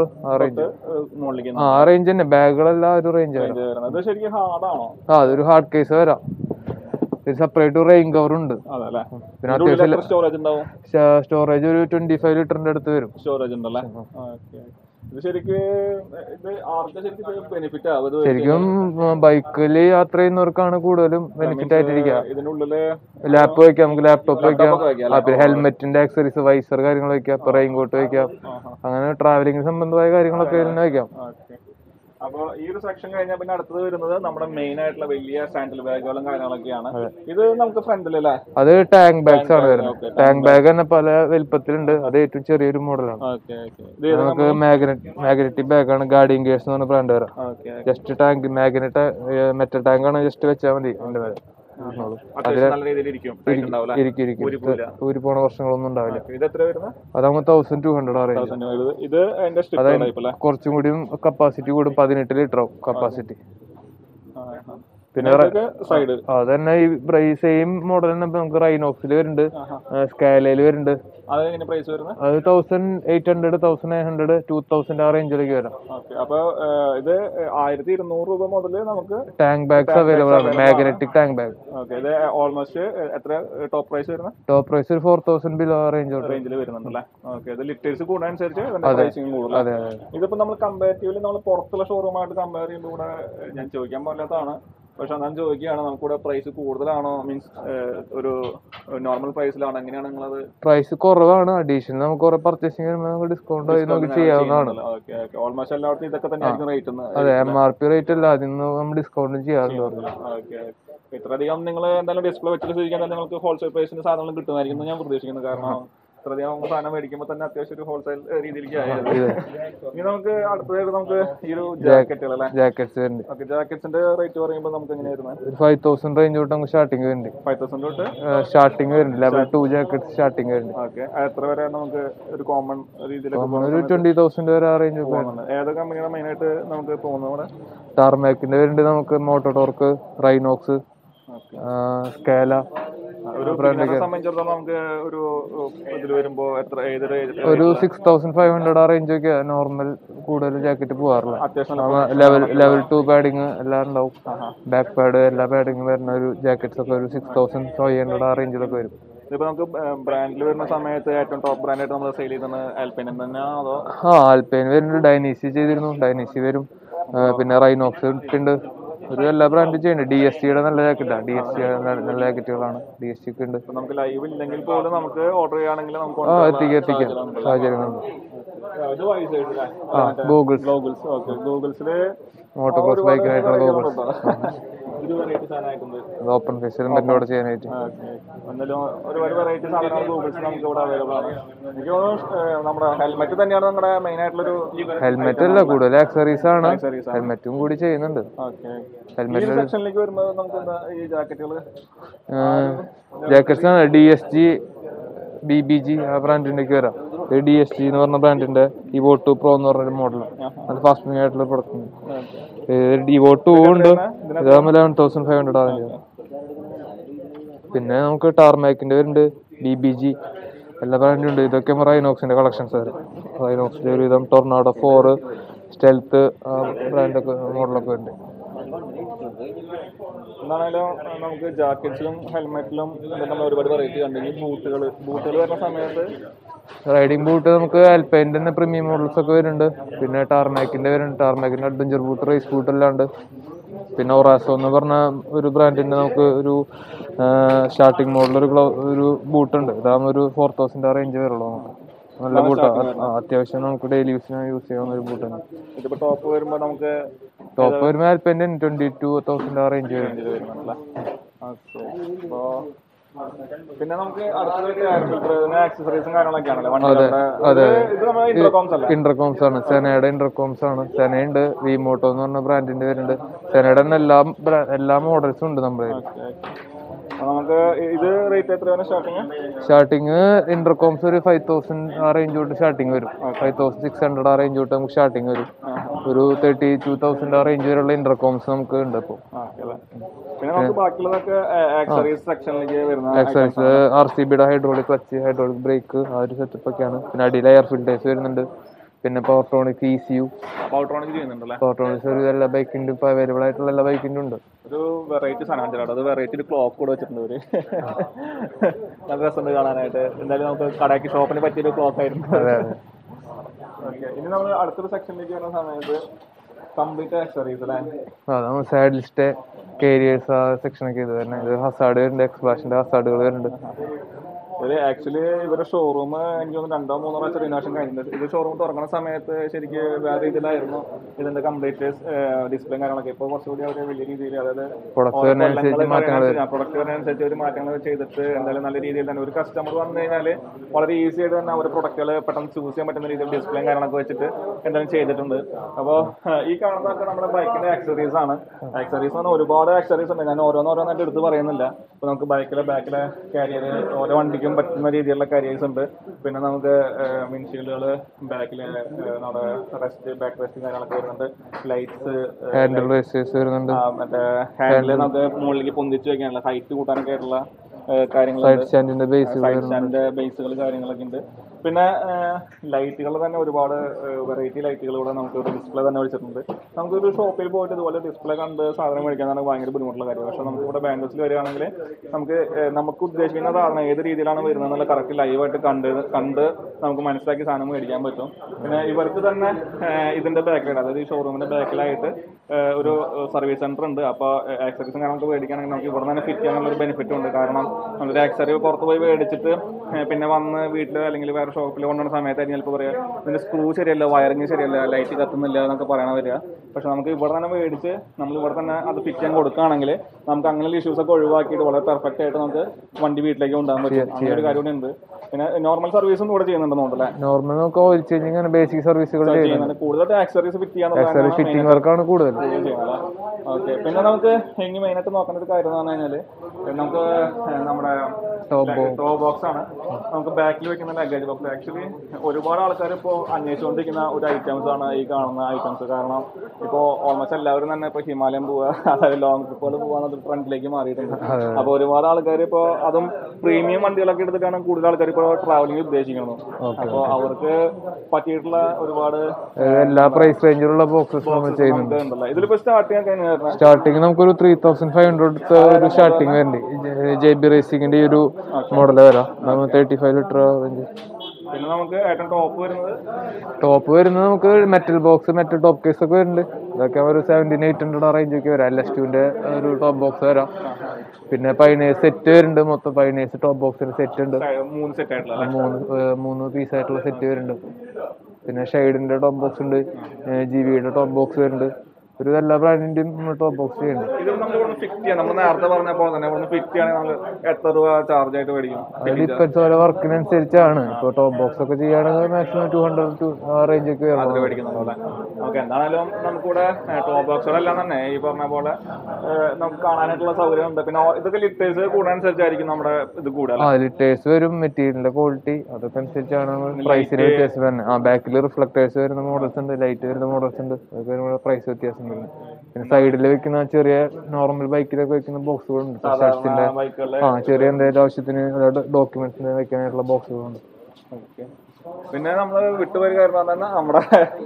ആ റേഞ്ച് തന്നെ. ബാഗുകളെല്ലാം ഒരു റേഞ്ച് വരുന്നത്. ശരിക്കും ഹാർഡ് ആണോ? അതൊരു ഹാർഡ് കേസ് വരാം. സെപ്പറേറ്റ് റെയിൻ കവർ ഉണ്ട്. പിന്നെ അത്യാവശ്യം സ്റ്റോറേജ് ഒരു 25 ലിറ്ററിന്റെ അടുത്ത് വരും. സ്റ്റോറേജ് ഉണ്ടല്ലേ? ഇത് ശരിക്കും ഇത് ആർക്കും ശരിക്കും ബെനിഫിറ്റ് ആവും. ശരിക്കും ബൈക്കിൽ യാത്ര ചെയ്യുന്നവർക്കാണ് കൂടുതലും ബെനിഫിറ്റ് ആയിട്ടിരിക്കുക. ഇതിനുള്ളില് ലാപ്പ് വയ്ക്കാം, നമുക്ക് ലാപ്ടോപ്പ് വയ്ക്കാം, പിന്നെ ഹെൽമെറ്റിന്റെ ആക്സറീസ്, വൈസർ കാര്യങ്ങൾ വയ്ക്കാം, റെയിൻകോട്ട് വയ്ക്കാം, അങ്ങനെ ട്രാവലിംഗ് സംബന്ധമായ കാര്യങ്ങളൊക്കെ ഇതിൽ വയ്ക്കാം. അപ്പൊ ഈ ഒരു സെക്ഷൻ കഴിഞ്ഞാൽ പിന്നെ അടുത്തത് വരുന്നത് നമ്മുടെ മെയിൻ ആയിട്ടുള്ള വലിയ സാൻഡിൽ ബാഗുകളും കാര്യങ്ങളൊക്കെയാണ്. ഇത് നമുക്ക് ഫ്രണ്ടിലല്ലേ? അത് ടാങ്ക് ബാഗ്സ് ആണ് വരുന്നത്. ടാങ്ക് ബാഗ് തന്നെ പല വലുപ്പത്തിലുണ്ട്. അത് ഏറ്റവും ചെറിയൊരു മോഡലാണ്. നമുക്ക് മാഗ്നറ്റിക് ബാഗാണ്. ഗാർഡിയൻ ഗേഴ്സ് എന്ന് പറഞ്ഞ ബ്രാൻഡ് വരാം. Just tank magnet metal tank ആണ്. ജസ്റ്റ് വെച്ചാൽ മതി. അതിന്റെ മേലെ ഊരി പോണ വർഷങ്ങളൊന്നും ഉണ്ടാവില്ല. അതാകുമ്പോ 1200 കുറച്ചും കൂടി കപ്പാസിറ്റി കൂടും. 18 ലിറ്റർ ആവും കപ്പാസിറ്റി. പിന്നെ അതന്നെ ഈ സെയിം മോഡൽ തന്നെ നമുക്ക് റൈനോക്സിൽ വരുന്നുണ്ട്, സ്കാലയിൽ വരുന്നുണ്ട്. അത് 1800, 1900, 2000 ആ റേഞ്ചിലേക്ക് വരാം. ഇത് 1200 രൂപ മുതൽ നമുക്ക് ടാങ്ക് ബാഗ്സ് അവൈലബിൾ ആണ്. Magnetic tank bag. ഓൾമോസ്റ്റ് എത്ര ടോപ്പ് പ്രൈസ് വരുന്നത്? ടോപ്പ് പ്രൈസ് 4000 ബിലോ റേഞ്ചിൽ വരുന്നുണ്ടല്ലേ? ഇത് ലിറ്റേഴ്സ് കൂടുന്നതനുസരിച്ച് പ്രൈസിംഗ് കൂടും. ഇതിപ്പോ നമ്മൾ കമ്പാരിറ്റീവ്ലി നമ്മൾ പുറത്തുള്ള ഷോറൂമായിട്ട് കമ്പയർ ചെയ്യുമ്പോൾ ഇവിടെ ഞാൻ ചോദിക്കാൻ പാടില്ലാത്തതാണ്, പക്ഷെ ഞാൻ ചോദിക്കുകയാണ്, നമുക്കിവിടെ പ്രൈസ് കൂടുതലാണോ, മീൻസ് ഒരു നോർമൽ പ്രൈസിലാണോ, എങ്ങനെയാണ് നിങ്ങളത്? പ്രൈസ് കുറവാണ്. അഡീഷണൽ നമുക്ക് കുറെ പർച്ചേസിംഗ് നമുക്ക് ഡിസ്കൗണ്ട് ചെയ്യാവുന്നതാണ്. ഓൾമോസ്റ്റ് എല്ലായിടത്തും ഇതൊക്കെ തന്നെയായിരിക്കും റേറ്റ്? അതെ, MRP റേറ്റ് അല്ല, അതിന് നമ്മൾ ഡിസ്കൗണ്ട് ചെയ്യാറുണ്ട്. ഇത്രയധികം നിങ്ങൾ എന്തായാലും ഡിസ്പ്ലേ വെച്ചിട്ട് ചോദിക്കാൻ തന്നെ നിങ്ങൾക്ക് ഹോൾസെയിൽ പ്രൈസിന് സാധനങ്ങൾ കിട്ടുമായിരിക്കും ഞാൻ പ്രതീക്ഷിക്കുന്നു. കാരണം ഇത്രയധികം സാധനം മേടിക്കുമ്പോൾ തന്നെ അത്യാവശ്യം ഒരു ഹോൾസെയിൽ രീതിയിലേക്ക് ആയത്. ഇനി നമുക്ക് അടുത്തതായിട്ട് നമുക്ക് ഈ ഒരു ജാക്കറ്റുകളല്ലേ? ജാക്കറ്റ്സിന്റെ റേറ്റ് പറയുമ്പോൾ നമുക്ക് എങ്ങനെയായിരുന്നു? 5000 റേഞ്ച് തൊട്ട് നമുക്ക് സ്റ്റാർട്ടിങ് വരുന്നുണ്ട്. 5000 തൊട്ട് സ്റ്റാർട്ടിങ് വരുന്നുണ്ട്. ലെവൽ 2 ജാക്കറ്റ് സ്റ്റാർട്ടിങ് വരുന്നുണ്ട്. എത്ര വരെ നമുക്ക് ഒരു കോമൺ രീതിയിലൊക്കെ 20,000 വരെ ആ റേഞ്ച് പോകുന്നുണ്ട്. ഏതൊക്കെ കമ്പനിയുടെ മെയിൻ ആയിട്ട് നമുക്ക് തോന്നുന്നത്? ടാർമാക്കിന്റെ വരുന്നുണ്ട് നമുക്ക്, മോട്ടോടോർക്ക്, റൈനോക്സ്, സ്കാല. സംബന്ധിച്ചിടത്തോളം നമുക്ക് ഒരു ഇതിൽ വരുമ്പോ ഒരു 6500 ആ റേഞ്ച് ഒക്കെ നോർമൽ കൂടുതൽ ജാക്കറ്റ് പോകാറില്ല. ലെവൽ 2 പാഡിങ് എല്ലാം ഉണ്ടാവും. ബാക്ക് പാഡ് എല്ലാ പാഡിങ്ങും വരുന്ന ഒരു ജാക്കറ്റ്സ് ഒക്കെ ഒരു 6500 ആ റേഞ്ചിലൊക്കെ വരും. ഇപ്പൊ നമുക്ക് ബ്രാൻഡിൽ വരുന്ന സമയത്ത് ഏറ്റവും ടോപ്പ് ബ്രാൻഡായിട്ട് നമ്മൾ സെയിൽ ചെയ്യുന്നത് ആൽപൈൻ തന്നെയാണോ അതോ? ആൽപൈൻ വരുന്നുണ്ട്, ഡൈനീസി ചെയ്തിരുന്നു, ഡൈനീസി വരും, പിന്നെ റൈനോക്സ് ഉണ്ട്. ഒരു എല്ലാ ബ്രാൻഡും ചെയ്യുന്നുണ്ട്. DSCയുടെ നല്ല ജാക്കറ്റാണ്. DSC നല്ല ജാക്കറ്റുകളാണ്. DSC ഒക്കെ ഉണ്ട്. നമുക്ക് ലൈവ് ഇല്ലെങ്കിൽ പോലും നമുക്ക് ഓർഡർ ചെയ്യുകയാണെങ്കിൽ നമുക്ക് എത്തിക്കാം സാഹചര്യങ്ങളുണ്ട്. ഗൂഗിൾസില് മോട്ടോക്രോസ് ബൈക്കിനായിട്ടുള്ള ഗൂഗിൾസ് ഓപ്പൺ ഫേസിലും എന്നോട് ചെയ്യാനായിട്ട് ഒരുപാട് വെറൈറ്റി സാധനങ്ങൾ ഗൂഗിൾസ് നമുക്ക് ഇവിടെ അവൈലബിൾ ആണ്. എനിക്ക് തോന്നുന്നു നമ്മുടെ ഹെൽമെറ്റ് തന്നെയാണ് നമ്മുടെ മെയിൻ ആയിട്ടുള്ളൊരു. ഹെൽമെറ്റ് അല്ല, കൂടുതൽ ആക്സറീസ് ആണ്. ഹെൽമെറ്റും കൂടി ചെയ്യുന്നുണ്ട്. സെക്ഷനിലേക്ക് വരുമ്പോൾ നമുക്ക് എന്താ ഈ ജാക്കറ്റ്സ് ആണ്. DSG, BBG ആ ബ്രാൻഡിന്റെ ഒക്കെ വരാം. DSG എന്ന് പറഞ്ഞ ബ്രാൻഡിന്റെ Evo 2 Pro എന്ന് പറഞ്ഞൊരു മോഡലാണ്. അത് ഫാസ്റ്റിംഗ് ആയിട്ടുള്ള പ്രൊഡക്റ്റ്. Evo 2 ഉണ്ട്. ഇതാകുമ്പോൾ 11,500 ആണ്. പിന്നെ നമുക്ക് ടാർമാക്കിന്റെ വരുന്നുണ്ട്, BBG എല്ലാ ബ്രാൻഡും ഉണ്ട്. ഇതൊക്കെ റൈനോക്സിന്റെ കളക്ഷൻസ് വരും. റൈനോക്സിന്റെ ഒരുവിധം ടൊർണാഡോ 4, സ്റ്റെൽത്ത് ബ്രാൻഡൊക്കെ മോഡലൊക്കെ ഉണ്ട്. എന്താണേലും നമുക്ക് ജാക്കറ്റ്സിലും ഹെൽമെറ്റിലും നമ്മൾ ഒരുപാട് വെറൈറ്റി കണ്ടെങ്കിൽ ബൂട്ടുകൾ വരുന്ന സമയത്ത് റൈഡിംഗ് ബൂട്ട് നമുക്ക് ആൽപൈൻ്റെ തന്നെ പ്രീമിയം മോഡൽസ് ഒക്കെ വരുന്നുണ്ട്. പിന്നെ ടാർമാക്കിന്റെ വരുന്നുണ്ട്. ടാർമാക്കിന്റെ അഡ്വഞ്ചർ ബൂട്ട്, റേസ് ബൂട്ട് എല്ലാം ഉണ്ട്. പിന്നെ ഒറാസോ എന്ന് പറഞ്ഞ ഒരു ബ്രാൻഡിന്റെ നമുക്ക് ഒരു സ്റ്റാർട്ടിംഗ് മോഡൽ ഒരു ബൂട്ട് ഉണ്ട്. ഇതാകുമ്പോൾ ഒരു 4000 ആ റേഞ്ച് വരുള്ളൂ. നമുക്ക് നല്ല ബൂട്ടാണ്. അത്യാവശ്യം നമുക്ക് ഡെയിലി യൂസിന് യൂസ് ചെയ്യാവുന്ന ഒരു ബൂട്ടാണ്. ടോപ്പ് വരുമ്പോൾ നമുക്ക് ആൽപൈൻ്റെ 22,000 ആ റേഞ്ച് വരുന്നുണ്ട്. പിന്നെ നമുക്ക് ആക്സസറീസും കാര്യങ്ങളൊക്കെയാണല്ലോ. ഇന്റർകോംസ് ആണ്. സെനയുടെ ഇന്റർകോംസ് ആണ്. സെനയുണ്ട്, വിമോട്ടോ എന്ന് പറഞ്ഞ ബ്രാൻഡിന്റെ വരുന്നുണ്ട്. സെനയുടെ തന്നെ എല്ലാ മോഡൽസും ഉണ്ട് നമ്മുടെ. നമുക്ക് ഇത് റേറ്റ് എത്രയാണ് സ്റ്റാർട്ടിങ്? ഇന്റർകോംസ് ഒരു 5000 ആ റേഞ്ച് തൊട്ട് സ്റ്റാർട്ടിങ് വരും. 5600 ആ റേഞ്ച് തൊട്ട് നമുക്ക് സ്റ്റാർട്ടിങ് വരും. ഒരു 32,000 ആ റേഞ്ച് വരെയുള്ള ഇന്റർകോംസ് നമുക്ക് ഉണ്ട് ഇപ്പോൾ. ആക്സറീസ് RCBയുടെ ഹൈഡ്രോളിക് ക്ലച്ച്, ഹൈഡ്രോളിക് ബ്രേക്ക്, ആ ഒരു സെറ്റപ്പ് ഒക്കെയാണ്. പിന്നെ അടിയിൽ എയർ ഫിൽറ്റേഴ്സ് വരുന്നുണ്ട്. പിന്നെ പവർട്രോണിക് ECU, പവർട്രോണിക്സ് ഒരു എല്ലാ ബൈക്കിന്റെ ഇപ്പൊ അവൈലബിൾ ആയിട്ടുള്ള എല്ലാ ബൈക്കിന്റെ ഉണ്ട്. ഒരു വെറൈറ്റി സാധനം, അത് വെറൈറ്റി ക്ലോക്ക് കൂടെ വെച്ചിട്ടുണ്ട് അവര്. നല്ല രസമുണ്ട് കാണാനായിട്ട്. എന്തായാലും നമുക്ക് കടയ്ക്ക് ഷോപ്പിന് പറ്റിയൊരു ക്ലോക്ക് ആയിരുന്നു. ഓക്കെ, ഇനി നമ്മൾ അടുത്തൊരു സെക്ഷനിലേക്ക് വരുന്ന സമയത്ത് കംപ്ലീറ്റ് ആക്സറീസ് അല്ലേ? നമ്മൾ സൈഡ് ലിസ്റ്റ് കേരിയേഴ്സ് ആ സെക്ഷനൊക്കെ ഇത് തന്നെ. ഇത് ഹസാർഡ് വരുന്നുണ്ട്, എക്സ്പ്ലാഷിന്റെ ഹസാർഡുകൾ വരുന്നുണ്ട്. ഇത് ആക്ച്വലി ഇവരുടെ ഷോറൂം എനിക്ക് തോന്നുന്നു 2-3 പ്രാവശ്യം റിനോവേഷൻ കഴിഞ്ഞിട്ടുണ്ട്. ഇത് ഷോറൂം തുറക്കുന്ന സമയത്ത് ശരിക്കും വേറെ രീതിയിലായിരുന്നു ഇതിന്റെ കംപ്ലീറ്റ് ഡിസ്പ്ലേയും കാര്യങ്ങളൊക്കെ. ഇപ്പോൾ കുറച്ചുകൂടി അവർ വലിയ രീതിയിൽ, അതായത് പ്രൊഡക്റ്റ് വരുന്നതനുസരിച്ച് ഒരു മാറ്റങ്ങൾ ചെയ്തിട്ട് എന്തായാലും നല്ല രീതിയിൽ തന്നെ ഒരു കസ്റ്റമർ വന്നു കഴിഞ്ഞാൽ വളരെ ഈസി ആയിട്ട് തന്നെ അവർ പ്രൊഡക്റ്റുകൾ പെട്ടെന്ന് ചൂസ് ചെയ്യാൻ പറ്റുന്ന രീതിയിൽ ഡിസ്പ്ലേയും കാര്യങ്ങളൊക്കെ വെച്ചിട്ട് എന്തായാലും ചെയ്തിട്ടുണ്ട്. അപ്പോൾ ഈ കാണുന്നതൊക്കെ നമ്മുടെ ബൈക്കിന്റെ ആക്സറീസ് ആണ്. ആക്സറീസ് പറഞ്ഞാൽ ഒരുപാട് ആക്സറീസ് ഉണ്ട്. ഞാൻ ഓരോന്നായിട്ട് എടുത്ത് പറയുന്നില്ല. ഇപ്പോൾ നമുക്ക് ബാക്കിലെ കാരിയർ ഓരോ വണ്ടിക്കും പറ്റുന്ന രീതിയിലുള്ള കാരിയേഴ്സ് ഉണ്ട്. പിന്നെ നമുക്ക് വിൻഷീൽഡുകൾ, ബാക്കിൽ നമ്മുടെ ബാക്ക് റെസ്റ്റ് കാര്യങ്ങളൊക്കെ വരുന്നുണ്ട്. ലൈറ്റ്സ്, മറ്റേ ഹാൻഡിൽ നമുക്ക് മുകളിലേക്ക് പൊന്തിച്ച് വെക്കാനുള്ള ഹൈറ്റ് കൂട്ടാനൊക്കെ ആയിട്ടുള്ള കാര്യങ്ങളുണ്ട്. ബേസുകൾ കാര്യങ്ങളൊക്കെ ഉണ്ട്. പിന്നെ ലൈറ്റുകൾ തന്നെ ഒരുപാട് വെറൈറ്റി ലൈറ്റുകൾ കൂടെ നമുക്ക് ഒരു ഡിസ്പ്ലേ തന്നെ വെച്ചിട്ടുണ്ട്. നമുക്കൊരു ഷോപ്പിൽ പോയിട്ട് ഇതുപോലെ ഡിസ്പ്ലേ കണ്ട് സാധനം മേടിക്കാനാണ് ഭയങ്കര ബുദ്ധിമുട്ടുള്ള കാര്യം. പക്ഷെ നമുക്ക് ഇവിടെ ബാൻഡോസിൽ വരികയാണെങ്കിൽ നമുക്ക് ഉദ്ദേശിക്കുന്ന സാധനം ഏത് രീതിയിലാണ് വരുന്നത് എന്നുള്ള കറക്റ്റ് ലൈവായിട്ട് കണ്ട് നമുക്ക് മനസ്സിലാക്കി സാധനം മേടിക്കാൻ പറ്റും. പിന്നെ ഇവർക്ക് തന്നെ ഇതിന്റെ ബാക്കിലായിട്ട്, അതായത് ഈ ഷോറൂമിന്റെ ബാക്കിലായിട്ട് ഒരു സർവീസ് സെന്റർ ഉണ്ട്. അപ്പോൾ ആക്സറീസും കാര്യങ്ങളൊക്കെ മേടിക്കുകയാണെങ്കിൽ നമുക്ക് ഇവിടെ തന്നെ ഫിറ്റ് ചെയ്യാനുള്ള ഒരു ബെനിഫിറ്റ് ഉണ്ട്. കാരണം നമ്മളൊരു ആക്സറി പുറത്ത് പോയി മേടിച്ചിട്ട് പിന്നെ വന്ന് വീട്ടിൽ അല്ലെങ്കിൽ വേറെ ഷോപ്പിൽ കൊണ്ടുവന്ന സമയത്തായിരിക്കും ചിലപ്പോൾ പറയാം ഇതിന്റെ സ്ക്രൂ ശരിയല്ല, വയറിങ് ശരിയല്ല, ലൈറ്റ് കത്തുന്നില്ല എന്നൊക്കെ പറയണ വരിക. പക്ഷെ നമുക്ക് ഇവിടെ തന്നെ മേടിച്ച് നമ്മൾ ഇവിടെ തന്നെ അത് ഫിറ്റ് ചെയ്യാൻ കൊടുക്കുകയാണെങ്കിൽ നമുക്ക് അങ്ങനെയുള്ള ഇഷ്യൂസ് ഒക്കെ ഒഴിവാക്കിയിട്ട് വളരെ പെർഫെക്റ്റ് ആയിട്ട് നമുക്ക് വണ്ടി വീട്ടിലേക്ക് കൊണ്ടുപോകാൻ പറ്റും. അങ്ങനെ ഒരു കാര്യം കൂടി ഉണ്ട്. പിന്നെ നോർമൽ സർവീസും കൂടെ ചെയ്യുന്നുണ്ടെന്നുണ്ടല്ലേ? നോർമൽ നമുക്ക് ഓയിൽ ചേഞ്ചിങ്, ബേസിക് സർവീസുകൾ ചെയ്യുന്നുണ്ട്. കൂടുതൽ ആക്സറീസ് ഫിറ്റ് ചെയ്യാൻ കൂടുതൽ. ഓക്കെ, പിന്നെ നമുക്ക് ഇനി മെയിനായിട്ട് നോക്കേണ്ട ഒരു കാര്യം എന്ന് പറഞ്ഞു കഴിഞ്ഞാൽ നമുക്ക് നമ്മുടെ ടോപ്പ് ബോക്സ് ആണ്. നമുക്ക് ബാക്കിൽ വെക്കുന്ന ലഗേജ് ബോക്സ്. ആക്ച്വലി ഒരുപാട് ആൾക്കാർ ഇപ്പോൾ അന്വേഷിച്ചുകൊണ്ടിരിക്കുന്ന ഒരു ഐറ്റംസ് ആണ് ഈ കാണുന്ന ഐറ്റംസ്. കാരണം ഇപ്പോൾ ഓൾമോസ്റ്റ് എല്ലാവരും തന്നെ ഇപ്പോൾ ഹിമാലയം പോവുക, അതായത് ലോങ് ട്രിപ്പുകൾ പോകാന്നൊരു ട്രെൻഡിലേക്ക് മാറിയിട്ടുണ്ട്. അപ്പോൾ ഒരുപാട് ആൾക്കാർ ഇപ്പോൾ അതും പ്രീമിയം വണ്ടികളൊക്കെ എടുത്തിട്ടാണ് കൂടുതൽ ആൾക്കാർ ഇപ്പോൾ ട്രാവലിംഗ് ഉദ്ദേശിക്കുന്നത്. അപ്പോൾ അവർക്ക് പറ്റിയിട്ടുള്ള ഒരുപാട് എല്ലാ പ്രൈസ് റേഞ്ചിലുള്ള ബോക്സസ് നമ്മൾ ചെയ്യുന്നുണ്ട്. ഇതിലിപ്പോൾ സ്റ്റാർട്ടിങ് നമുക്കൊരു 3500 ഒരു സ്റ്റാർട്ടിങ് വരുന്നുണ്ട്. JB റേസിംഗിന്റെ ഒരു മോഡൽ വരാം. 35 ലിറ്റർ റേഞ്ച്. പിന്നെ നമുക്ക് ഏറ്റവും ടോപ്പ് വരുന്നത് നമുക്ക് metal box, metal top case ഒക്കെ വരുന്നുണ്ട്. ഇതൊക്കെ ഒരു 1700-800 റേഞ്ച് ഒക്കെ വരാം. LS2ന്റെ ഒരു ടോപ്പ് ബോക്സ് വരാം. പിന്നെ പൈനേഴ്സ് സെറ്റ് വരുന്നുണ്ട്. മൊത്തം പൈനേഴ്സ് ടോപ്പ് ബോക്സിന്റെ സെറ്റ് ഉണ്ട്. 3 പീസായിട്ടുള്ള സെറ്റ് വരുന്നുണ്ട്. പിന്നെ ഷെയ്ഡിന്റെ ടോപ്പ് ബോക്സ് ഉണ്ട്, GVയുടെ ടോപ്പ് ബോക്സ് വരുന്നുണ്ട്. ഒരു എല്ലാ ബ്രാൻഡിന്റെയും ടോപ്പ് ബോക്സ് ചെയ്യുന്നുണ്ട്. ഡിപ്പെൻസ് ഓരോ വർക്കിനനുസരിച്ചാണ്. ഇപ്പോൾ ടോപ്പ് ബോക്സ് ഒക്കെ ചെയ്യുകയാണെങ്കിൽ മാക്സിമം 200 റേഞ്ച് ഒക്കെ എന്താണെങ്കിലും നമുക്കിവിടെ ടോപ്പ് ബോക്സുകളെല്ലാം തന്നെ ഈ പറഞ്ഞ പോലെ നമുക്ക് കാണാനായിട്ടുള്ള സൗകര്യം ഉണ്ട്. പിന്നെ ഇതൊക്കെ ലിറ്റേഴ്സ് കൂടുന്നതനുസരിച്ചായിരിക്കും നമ്മുടെ ഇത് കൂടുതൽ. ലിറ്റേഴ്സ് വരും, മെറ്റീരിയലിന്റെ ക്വാളിറ്റി അതൊക്കെ അനുസരിച്ചാണ് പ്രൈസിന് വ്യത്യാസം തന്നെ. ബാക്കിൽ റിഫ്ലക്ടേഴ്സ് വരുന്ന മോഡൽസ് ഉണ്ട്, ലൈറ്റ് വരുന്ന മോഡൽസ് ഉണ്ട്. അതൊക്കെ പ്രൈസ് വ്യത്യാസം വരുന്നത്. പിന്നെ സൈഡിൽ വെക്കുന്ന ചെറിയ നോർമൽ ബൈക്കിലൊക്കെ വെക്കുന്ന ബോക്സുകളുണ്ട്. ചെറിയ എന്തെങ്കിലും ആവശ്യത്തിന് ഡോക്യുമെന്റ്സിന് വെക്കാനായിട്ടുള്ള ബോക്സുകളുണ്ട്. പിന്നെ നമ്മള് വിട്ടുപോയ കാര്യം പറഞ്ഞാൽ നമ്മുടെ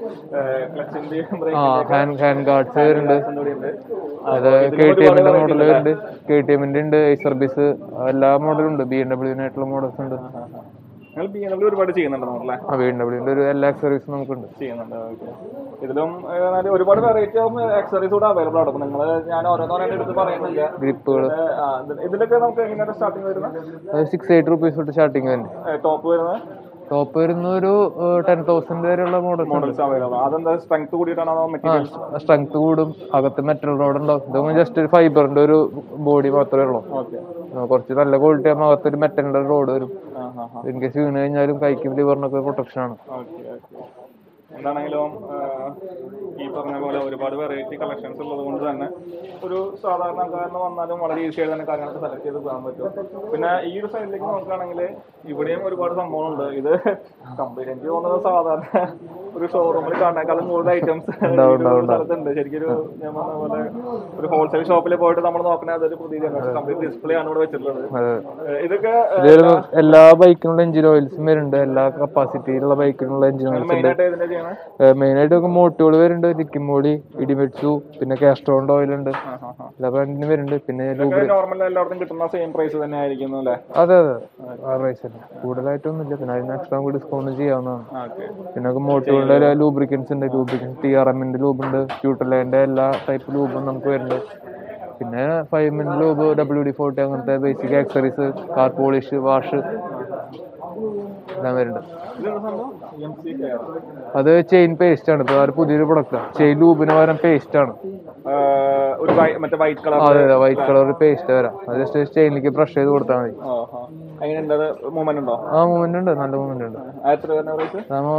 ഹാൻഡ് ഗാർഡ്സ് വരുന്നുണ്ട്. അത് KTMന്റെ മോഡൽ വരുന്നുണ്ട്, KTMന്റെ ഉണ്ട്, സർവീസ് എല്ലാ മോഡലും ഉണ്ട്. BMW മോഡൽസ് ഉണ്ട്. ഒരുപാട് ചെയ്യുന്നുണ്ടല്ലേ? BMW ഒരു എല്ലാ ആക്സറീസും നമുക്കുണ്ട്, ചെയ്യുന്നുണ്ട്. ഇതിലും ഒരുപാട് വെറൈറ്റി ഓഫ് ആക്സറീസ് കൂടെ അവൈലബിൾ ആണ്. നിങ്ങൾ ഞാൻ ഓരോന്നോരായിട്ട് എടുത്ത് പറയുന്നില്ല. ഗ്രിപ്പുകൾ ഇതിലൊക്കെ നമുക്ക് എങ്ങനെയാണ് സ്റ്റാർട്ടിങ് വരുന്നത്? 680 rupees തൊട്ട് സ്റ്റാർട്ടിങ് വരുന്നത്. ടോപ്പ് വരുന്ന ഒരു 10,000 വരെയുള്ള മോഡൽസ് അവൈലബിൾ. അതെന്താ സ്ട്രെങ്ത് കൂടിയിട്ടാണോ? സ്ട്രെങ്ത് കൂടും. അകത്ത് മെറ്റൽ റോഡ് ഉണ്ടാവും. ഇതൊന്നും ജസ്റ്റ് ഒരു ഫൈബറിന്റെ ഒരു ബോഡി മാത്രമേ ഉള്ളൂ. കുറച്ച് നല്ല ക്വാളിറ്റി ആകുമ്പോൾ അകത്തൊരു മെറ്റലിന്റെ റോഡ് വരും. ഇൻ കേസ് വീണ് കഴിഞ്ഞാലും കൈക്കും ലിവറിനൊക്കെ പ്രൊട്ടക്ഷൻ ആണ്. എന്താണെങ്കിലും ഈ പറഞ്ഞ പോലെ ഒരുപാട് വെറൈറ്റി കളക്ഷൻസ് ഉള്ളത് കൊണ്ട് തന്നെ ഒരു സാധാരണക്കാരന് വന്നാലും വളരെ ഈസി ആയിട്ട് തന്നെ കാര്യങ്ങളൊക്കെ സെലക്ട് ചെയ്ത് പോകാൻ പറ്റും. പിന്നെ ഈ ഒരു സൈഡിലേക്ക് നോക്കുകയാണെങ്കിൽ ഇവിടെയും ഒരുപാട് സംഭവങ്ങളുണ്ട്. ഇത് കംപ്ലീറ്റ് എനിക്ക് തോന്നുന്നത് സാധാരണ ഒരു ഷോറൂമിൽ കാണാനേക്കാളും കൂടുതൽ ഐറ്റംസ് സ്ഥലത്തുണ്ട്. ശരിക്കും ഞാൻ പറഞ്ഞ പോലെ ഒരു ഹോൾസെയിൽ ഷോപ്പിൽ പോയിട്ട് നമ്മൾ നോക്കണേ അതൊരു പ്രതീതിയാണ്. കംപ്ലീറ്റ് ഡിസ്പ്ലേ ആണ് ഇവിടെ വെച്ചിട്ടുള്ളത്. ഇതൊക്കെ എല്ലാ ബൈക്കിനുള്ള എഞ്ചിൻ ഓയിൽസും വരുന്നുണ്ട്. എല്ലാ കപ്പാസിറ്റിയിലുള്ള ബൈക്കിനുള്ള എഞ്ചിൻ ഓയിൽസ് ഉണ്ട്. മെയിൻ ആയിട്ട് മോട്ടോകൾ വരുന്നുണ്ട്, ലിക്കിമോളി, ഇഡിമെറ്റ്സു, പിന്നെ കാസ്ട്രോണിന്റെ ഓയിൽ ഉണ്ട്. എല്ലാ ബ്രാൻഡിനും വരുന്നുണ്ട്. പിന്നെ എല്ലാവർക്കും കിട്ടുന്ന സെയിം പ്രൈസ് തന്നെ ആയിരിക്കും അല്ലേ? അതെ ആ പ്രൈസ് തന്നെ, കൂടുതലായിട്ടൊന്നും ഇല്ല. പിന്നെ അതിന് എക്സ്ട്രാ ഡിസ്കൗണ്ട് ചെയ്യാവുന്നതാണ്. പിന്നെ മോട്ടോകൾ ബൈക്കുകളുടെ ലൂബ്രിക്കൻസ് ഉണ്ട്, ലൂബ്രിക്കൻസ് TRM-ന്റെ ലൂബ് ഉണ്ട്, ക്യൂട്ടലൈൻ്റെ എല്ലാ ടൈപ്പ് ലൂബും നമുക്ക് വരുന്നുണ്ട്. പിന്നെ 5-minute ലൂബ്, WD-40 അങ്ങനത്തെ basic accessories, car polish, wash എല്ലാം വരുന്നുണ്ട്. അത് ചെയിൻ പേസ്റ്റ് ആണ്, ഇപ്പൊ പുതിയൊരു പ്രൊഡക്റ്റാണ്. ചെയിൻ ലൂബിന് പകരം പേസ്റ്റ് ആണ്. മറ്റേ വൈറ്റ് കളർ. അതെ അതെ, വൈറ്റ് കളർ പേസ്റ്റ് വരാം. അത് ജസ്റ്റ് ചെയിനിലേക്ക് ബ്രഷ് ചെയ്ത് കൊടുത്താൽ മതി. മൂവ്മെന്റ് ഉണ്ടോ? ആ മൂവ്മെന്റ് ഉണ്ട്, നല്ല മൂവ്മെന്റ് ഉണ്ട്. നമ്മൾ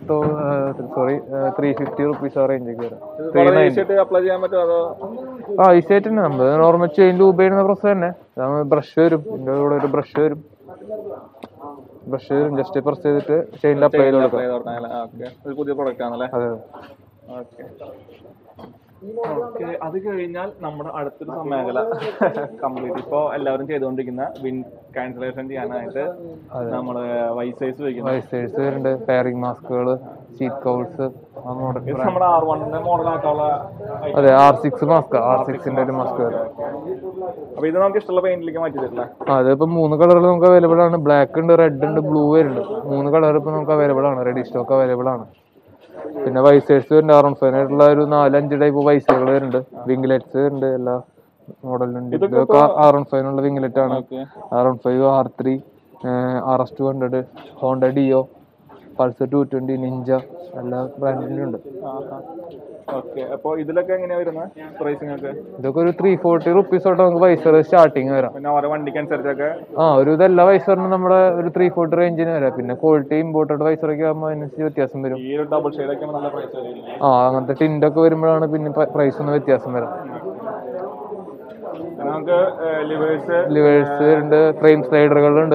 350 റുപ്പീസ് ആ റേഞ്ചിലേക്ക് വരാം. ഈസിയായിട്ട് തന്നെ നമ്മൾ നോർമൽ ചെയിൻ ലൂബ് ചെയ്യുന്ന പ്രൊസസ് തന്നെ. ബ്രഷ് വരും, ഇതിന്റെ കൂടെ ഒരു ബ്രഷ് വരും. ജസ്റ്റ് പ്രസ് ചെയ്തിട്ട് ചെയിനിൽ അപ്ലൈ ചെയ്ത് കൊടുക്കാം. പുതിയ പ്രൊഡക്റ്റ് ആണല്ലേ? അതെ. അത് കഴിഞ്ഞാൽ നമ്മുടെ അടുത്തൊരു മേഖല കംപ്ലീറ്റ് ഇപ്പൊ എല്ലാവരും ചെയ്തുകൊണ്ടിരിക്കുന്ന വിൻഡ് ക്യാൻസലേഷൻ ചെയ്യാനായിട്ട് നമ്മള് വൈസേഴ്സ് വരുന്നുണ്ട്, ഫെയറിംഗ് മാസ്കുകൾ, സീറ്റ് കവേഴ്സ്. നമ്മുടെ R1 മോഡലാക്കാനുള്ള അതെ, R6 മാസ്ക്, R6ന്റെ ഒരു മാസ്ക് വരും. അപ്പൊ ഇത് നമുക്ക് ഇഷ്ടമുള്ള പെയിന്റിലേക്ക് മാറ്റി തരില്ല? അതിപ്പോ 3 കളറിൽ നമുക്ക് അവൈലബിൾ ആണ്. ബ്ലാക്ക് ഉണ്ട്, റെഡ് ഉണ്ട്, ബ്ലൂ വരുന്നുണ്ട്. 3 കളർ ഇപ്പൊ നമുക്ക് അവൈലബിൾ ആണ്, റെഡി സ്റ്റോക്ക് അവൈലബിൾ ആണ്. പിന്നെ വൈസേഴ്സ് വരുന്നുണ്ട്, R15 ആയിട്ടുള്ള ഒരു 4-5 ടൈപ്പ് വൈസറുകൾ വരുന്നുണ്ട്. വിംഗ്ലെറ്റ്സ് വരുന്നുണ്ട്, എല്ലാ മോഡലുണ്ട്. ഇതൊക്കെ R15 ഉള്ള വിംഗ്ലെറ്റ് ആണ്. R15, R3, RS200, Honda deo, Pulsar 220, Ninja, എല്ലാ ബ്രാൻഡിലും ഉണ്ട്. ഇതിലൊക്കെ എങ്ങനെയാ വരുന്നത് പ്രൈസിംഗ് ഒക്കെ? ഇതൊക്കെ ഒരു 340 റുപ്പീസ് തൊട്ട് നമുക്ക് വൈസർ സ്റ്റാർട്ടിങ് വരാം. വണ്ടിക്കനുസരിച്ചൊക്കെ ഒരു ഇതെല്ലാ വൈസറിനും നമ്മുടെ ഒരു 340 റേഞ്ചിന് വരാം. പിന്നെ ക്വാളിറ്റി ഇമ്പോർട്ടഡ് വൈസറൊക്കെ ആകുമ്പോൾ അതിനനുസരിച്ച് വ്യത്യാസം വരും. അങ്ങനത്തെ ടിൻഡൊക്കെ വരുമ്പോഴാണ് പിന്നെ പ്രൈസ് ഒന്ന് വ്യത്യാസം വരാം. ലിവേഴ്സ് ഉണ്ട്, ഫ്രെയിം സ്ലൈഡറുകളുണ്ട്,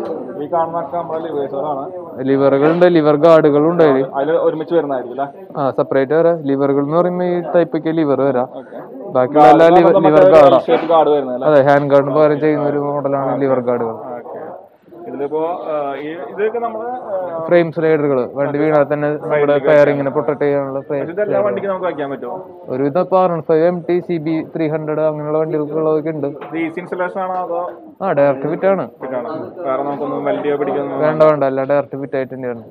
ലിവറുകളുണ്ട്, ലിവർ ഗാർഡുകളുണ്ട്. ഒരുമിച്ച് വരുന്നതായിരിക്കും. സെപ്പറേറ്റ് വരാം. ലിവറുകൾ എന്ന് പറയുമ്പോൾ ഈ ടൈപ്പൊക്കെ ലിവർ വരാം. ബാക്കിയുള്ള എല്ലാ ലിവർ ഗാർഡാണ്. അതെ, ഹാൻഡ് ഗാർഡിന് പകരം ചെയ്യുന്ന ഒരു മോഡലാണ് ലിവർ ഗാർഡുകൾ. ഫ്രെയിം സ്ലൈഡറുകൾ വണ്ടി വീണാൽ തന്നെ നമ്മുടെ ഫെയറിങ്ങിനെ പ്രൊട്ടക്ട് ചെയ്യാനുള്ള ഒരുവിധം R15, MT, CB 300 അങ്ങനെയുള്ള വണ്ടികൾക്കുള്ളതൊക്കെ ഉണ്ട്. ഡയറക്റ്റ് ഫിറ്റ് ആണ്. വേണ്ട, അല്ല ഡയറക്റ്റ് ഫിറ്റ് ആയിട്ട് തന്നെയാണ്.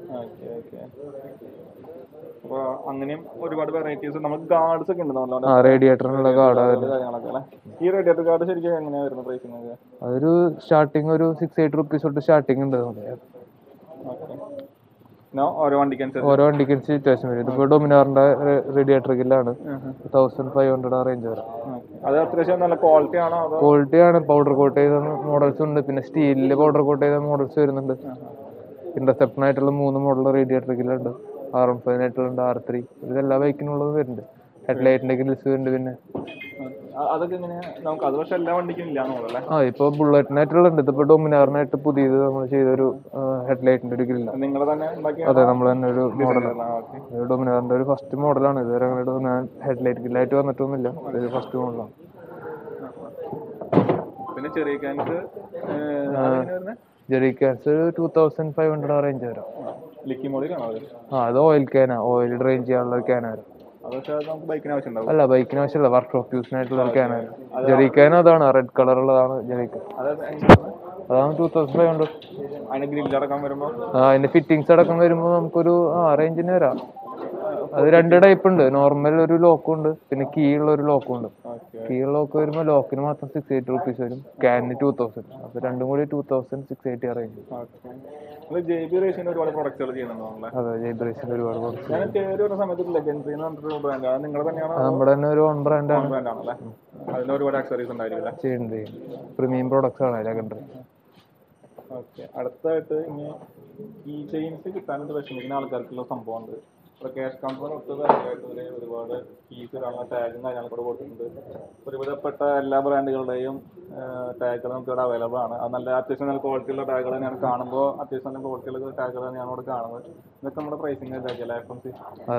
അങ്ങനെയും ഒരുപാട് വെറൈറ്റീസ് നമുക്ക് ഗാർഡ്സ് ഒക്കെ ഉണ്ട്. റേഡിയേറ്ററിനുള്ള ഗാർഡ്. ഈ റേഡിയേറ്റർ ഗാർഡ് ശരിക്കും എങ്ങനെയാ വരുന്നത് പ്രൈസിംഗ്? അതൊരു സ്റ്റാർട്ടിങ് ഒരു 680 റുപ്പീസ് തൊട്ട് സ്റ്റാർട്ടിങ് ഉണ്ട്. ഓരോ വണ്ടിക്കനുസരിച്ച് വ്യത്യാസം വരും. ഇതിപ്പോ ഡൊമിനാറിന്റെ റേഡിയേറ്റർ ഗില്ലാണ് 1500 ആ റേഞ്ച് വരാം. അത് അത്യാവശ്യം നല്ല ക്വാളിറ്റിയാണ്. പൗഡർ കോട്ട് ചെയ്ത മോഡൽസ് ഉണ്ട്, പിന്നെ സ്റ്റീലില് പൗഡർ കോട്ട് ചെയ്ത മോഡൽസ് വരുന്നുണ്ട്. ഇന്റർസെപ്ഷൻ ആയിട്ടുള്ള 3 മോഡൽ റേഡിയേറ്റർ ഗില്ലുണ്ട്. R15 ആയിട്ടുള്ള R3, ഇതെല്ലാ ബൈക്കിനുള്ളത് വരുന്നുണ്ട്. ഹെഡ്ലൈറ്റിന്റെ ഗ്രിൽസ് വരുന്നുണ്ട്. പിന്നെ ഇപ്പൊ ബുള്ളറ്റിനായിട്ടുള്ള ഇതിപ്പോ ഡൊമിനാറിനായിട്ട് പുതിയത് നമ്മൾ ചെയ്തൊരു ഹെഡ്ലൈറ്റിന്റെ ഒരു ഗ്രില്ല്. അതെ, നമ്മൾ തന്നെ ഒരു മോഡലാണ്. ഡൊമിനാറിന്റെ ഒരു ഫസ്റ്റ് മോഡലാണ്. ഇതുവരെ അങ്ങനെ ഹെഡ്ലൈറ്റ് ഗ്രില്ലായിട്ട് വന്നിട്ടൊന്നുമില്ല. ഇത് ഫസ്റ്റ് മോഡലാണ്. ജെറിക്കാൻസ് 2500 ആ റേഞ്ച് വരാം. അത് ഓയിൽ ക്യാനാ, ഓയിൽ ഡ്രെയിൻ ചെയ്യാനുള്ള ക്യാന വരാം. അല്ല, ബൈക്കിന് ആവശ്യമില്ല, വർക്ക്ഷോപ്പ് യൂസിനായിട്ടുള്ള ഒരു ക്യാന വരാം. ജെറിക്കാൻ അതാണ്, റെഡ് കളറുള്ളതാണ് ജെറിക്ക. അതാണ് 2500. അതിന്റെ ഫിറ്റിംഗ്സ് അടക്കം വരുമ്പോൾ നമുക്കൊരു റേഞ്ചിന് വരാം. അത് 2 ടൈപ്പ് ഉണ്ട്. നോർമൽ ഒരു ലോക്കും ഉണ്ട്, പിന്നെ കീ ഉള്ള ഒരു ലോക്കും ഉണ്ട്. കീ ഉള്ള ലോക്ക് വരുമ്പോൾ ലോക്കിന് മാത്രം 680 റുപ്പീസ് വരും, ക്യാനിന് 2000. അപ്പൊ രണ്ടും കൂടി 2680 റേഞ്ച്. അതെ, ജെബി റേസിന്റെ ഒരുപാട് പ്രൊഡക്റ്റുകൾ. നമ്മുടെ തന്നെ ഒരു ഓൺ ബ്രാൻഡാണ്. പ്രീമിയം പ്രോഡക്ട്സ് ആണ് ലെഗൻഡറി. അടുത്തായിട്ട് ഇനി ഈ ചെയിൻസ് കിട്ടാനായിട്ട് വിഷമിക്കുന്ന ആൾക്കാർക്കുള്ള സംഭവമുണ്ട്. ക്യാഷ് കൗണ്ടർ ഒരുപാട് കീസ് ടാഗും കാര്യങ്ങളൊക്കെ കൊടുത്തിട്ടുണ്ട്. ഒരുവിധപ്പെട്ട എല്ലാ ബ്രാൻഡുകളുടെയും ടാഗുകൾ നമുക്ക് ഇവിടെ അവൈലബിൾ ആണ്. അത് നല്ല അത്യാവശ്യം നല്ല ക്വാളിറ്റിയുള്ള ടാഗുകൾ തന്നെയാണ്. കാണുമ്പോൾ അത്യാവശ്യം നല്ല ക്വാളിറ്റിയുള്ള ടാഗുകൾ തന്നെയാണ് ഇവിടെ കാണുന്നത്. ഇതൊക്കെ നമ്മുടെ പ്രൈസിങ് ഇതാക്കിയല്ലേ FMC?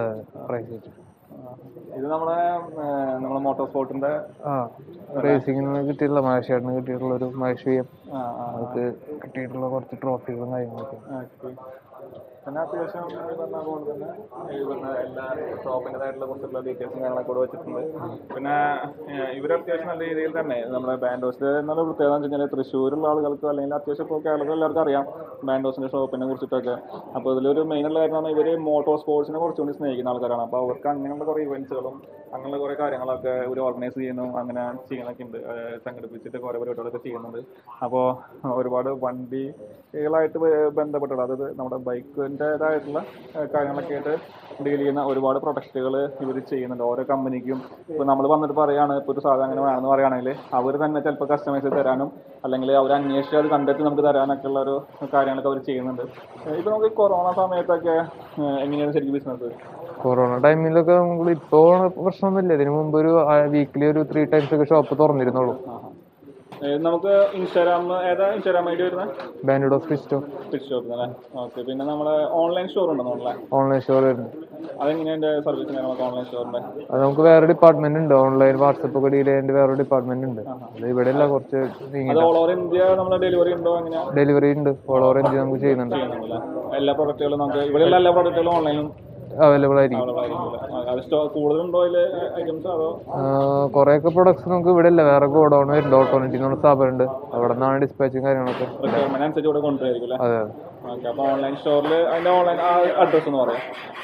ഇത് നമ്മുടെ മോട്ടോർ സ്പോർട്ടിന്റെ റേസിംഗിന് കിട്ടിയിട്ടുള്ള മഹേഷേട്ടന് കിട്ടിയിട്ടുള്ള ഒരു മഹേഷ് കിട്ടിയിട്ടുള്ള കുറച്ച് ട്രോഫികളും കാര്യങ്ങളൊക്കെ. പിന്നെ അത്യാവശ്യം പറഞ്ഞ പോലെ തന്നെ എല്ലാ ഷോപ്പിൻ്റെതായിട്ടുള്ള കുറച്ചുള്ള ഡീറ്റെയിൽസും കാര്യങ്ങളൊക്കെ കൂടെ വെച്ചിട്ടുണ്ട്. പിന്നെ ഇവർ അത്യാവശ്യം നല്ല രീതിയിൽ തന്നെ നമ്മുടെ ബാൻഡോസിൻ്റെ എന്നുള്ള പ്രത്യേകത എന്ന് വെച്ച് കഴിഞ്ഞാൽ തൃശ്ശൂരുള്ള ആളുകൾക്ക് അല്ലെങ്കിൽ അത്യാവശ്യം ഇപ്പോൾ കേരളത്തിൽ എല്ലാവർക്കും അറിയാം ബാൻഡോസിൻ്റെ ഷോപ്പിനെ കുറിച്ചിട്ടൊക്കെ. അപ്പോൾ ഇതിലൊരു മെയിനുള്ള കാര്യമാണ് ഇവർ മോട്ടോർ സ്പോർട്സിനെ കുറച്ചുകൂടി സ്നേഹിക്കുന്ന ആൾക്കാരാണ്. അപ്പോൾ അവർക്ക് അങ്ങനെയുള്ള കുറേ ഇവൻറ്റ്സുകളും അങ്ങനെയുള്ള കുറേ കാര്യങ്ങളൊക്കെ ഇവർ ഓർഗനൈസ് ചെയ്യുന്നു, അങ്ങനെ ചെയ്യുന്നൊക്കെ ഉണ്ട്, സംഘടിപ്പിച്ചിട്ട് കുറേ പരിപാടികളൊക്കെ ചെയ്യുന്നുണ്ട്. അപ്പോൾ ഒരുപാട് വണ്ടികളായിട്ട് ബന്ധപ്പെട്ടുള്ള, അതായത് നമ്മുടെ ബൈക്കിൻ്റെതായിട്ടുള്ള കാര്യങ്ങളൊക്കെ ആയിട്ട് ഡീൽ ചെയ്യുന്ന ഒരുപാട് പ്രൊഡക്റ്റുകൾ ഇവർ ചെയ്യുന്നുണ്ട് ഓരോ കമ്പനിക്കും. ഇപ്പോൾ നമ്മൾ വന്നിട്ട് പറയുകയാണ് ഇപ്പോൾ ഒരു സാധനം അങ്ങനെ വേണമെന്ന് പറയുകയാണെങ്കിൽ അവർ തന്നെ ചിലപ്പോൾ കസ്റ്റമൈസ് തരാനും അല്ലെങ്കിൽ അവർ അന്വേഷിച്ച് അത് കണ്ടെത്തി നമുക്ക് തരാനൊക്കെ ഉള്ള ഒരു കാര്യങ്ങളൊക്കെ അവർ ചെയ്യുന്നുണ്ട്. ഇപ്പോൾ നമുക്ക് കൊറോണ സമയത്തൊക്കെ എങ്ങനെയാണ് ശരിക്കും ബിസിനസ്? കൊറോണ ടൈമിലൊക്കെ നമ്മൾ ഇപ്പോൾ പ്രശ്നമൊന്നുമില്ല. ഇതിന് മുമ്പ് ഒരു വീക്കിലി ഒരു 3 times ഒക്കെ ഷോപ്പ് തുറന്നിരുന്നുള്ളൂ. നമുക്ക് ഇൻസ്റ്റാഗ്രാം, ഏതാ ഇൻസ്റ്റാഗ്രാം ഐ ഡി വരുന്നത്? Bandidos Pitstop. പിസ്റ്റോപ്പ് അല്ലേ? ഓക്കെ. പിന്നെ നമ്മുടെ ഓൺലൈൻ സ്റ്റോർ ഉണ്ടോ? ഓൺലൈൻ സ്റ്റോർ വരുന്നത്. അതെങ്ങനെയാണ് സർവീസ് നമുക്ക് ഓൺലൈൻ സ്റ്റോറിന്റെ? അത് നമുക്ക് വേറെ ഡിപ്പാർട്ട്മെന്റ് ഉണ്ട്. ഓൺലൈൻ വാട്സപ്പ് ഒക്കെ ഡീൽ ചെയ്യേണ്ട വേറെ ഡിപ്പാർട്ട്മെന്റ് ഉണ്ട്. അത് ഇവിടെ അല്ല, കുറച്ച് ഓൾ ഓവർ ഇന്ത്യ നമ്മൾ ഡെലിവറി ഉണ്ടോ? ഡെലിവറി ഉണ്ട്. ഓൾ ഓവർ ഇന്ത്യ നമുക്ക് ചെയ്യുന്നുണ്ട്. എല്ലാ പ്രൊഡക്റ്റുകളും നമുക്ക് ഇവിടെയുള്ള എല്ലാ പ്രൊഡക്റ്റുകളും ഓൺലൈനും അവൈലബിൾ ആയിരിക്കും. കൂടുതലുണ്ടോ ഐറ്റംസ്? അതോ കുറെ ഒക്കെ പ്രൊഡക്ട്സ് നമുക്ക് ഇവിടെ ഇല്ല, വേറെ ഗോഡൌൺ വരുന്നുണ്ട്. ഓട്ടോണിറ്റി എന്നുള്ള സ്ഥാപനം ഉണ്ട്, അവിടെ നിന്നാണ് ഡിസ്പാച്ചും കാര്യങ്ങളൊക്കെ. അനുസരിച്ച് ഇവിടെ കൊണ്ടുവരായിരിക്കും. അതെ. അപ്പോൾ ഓൺലൈൻ സ്റ്റോറിൽ അതിന്റെ ഓൺലൈൻ അഡ്രസ് എന്ന് പറയാം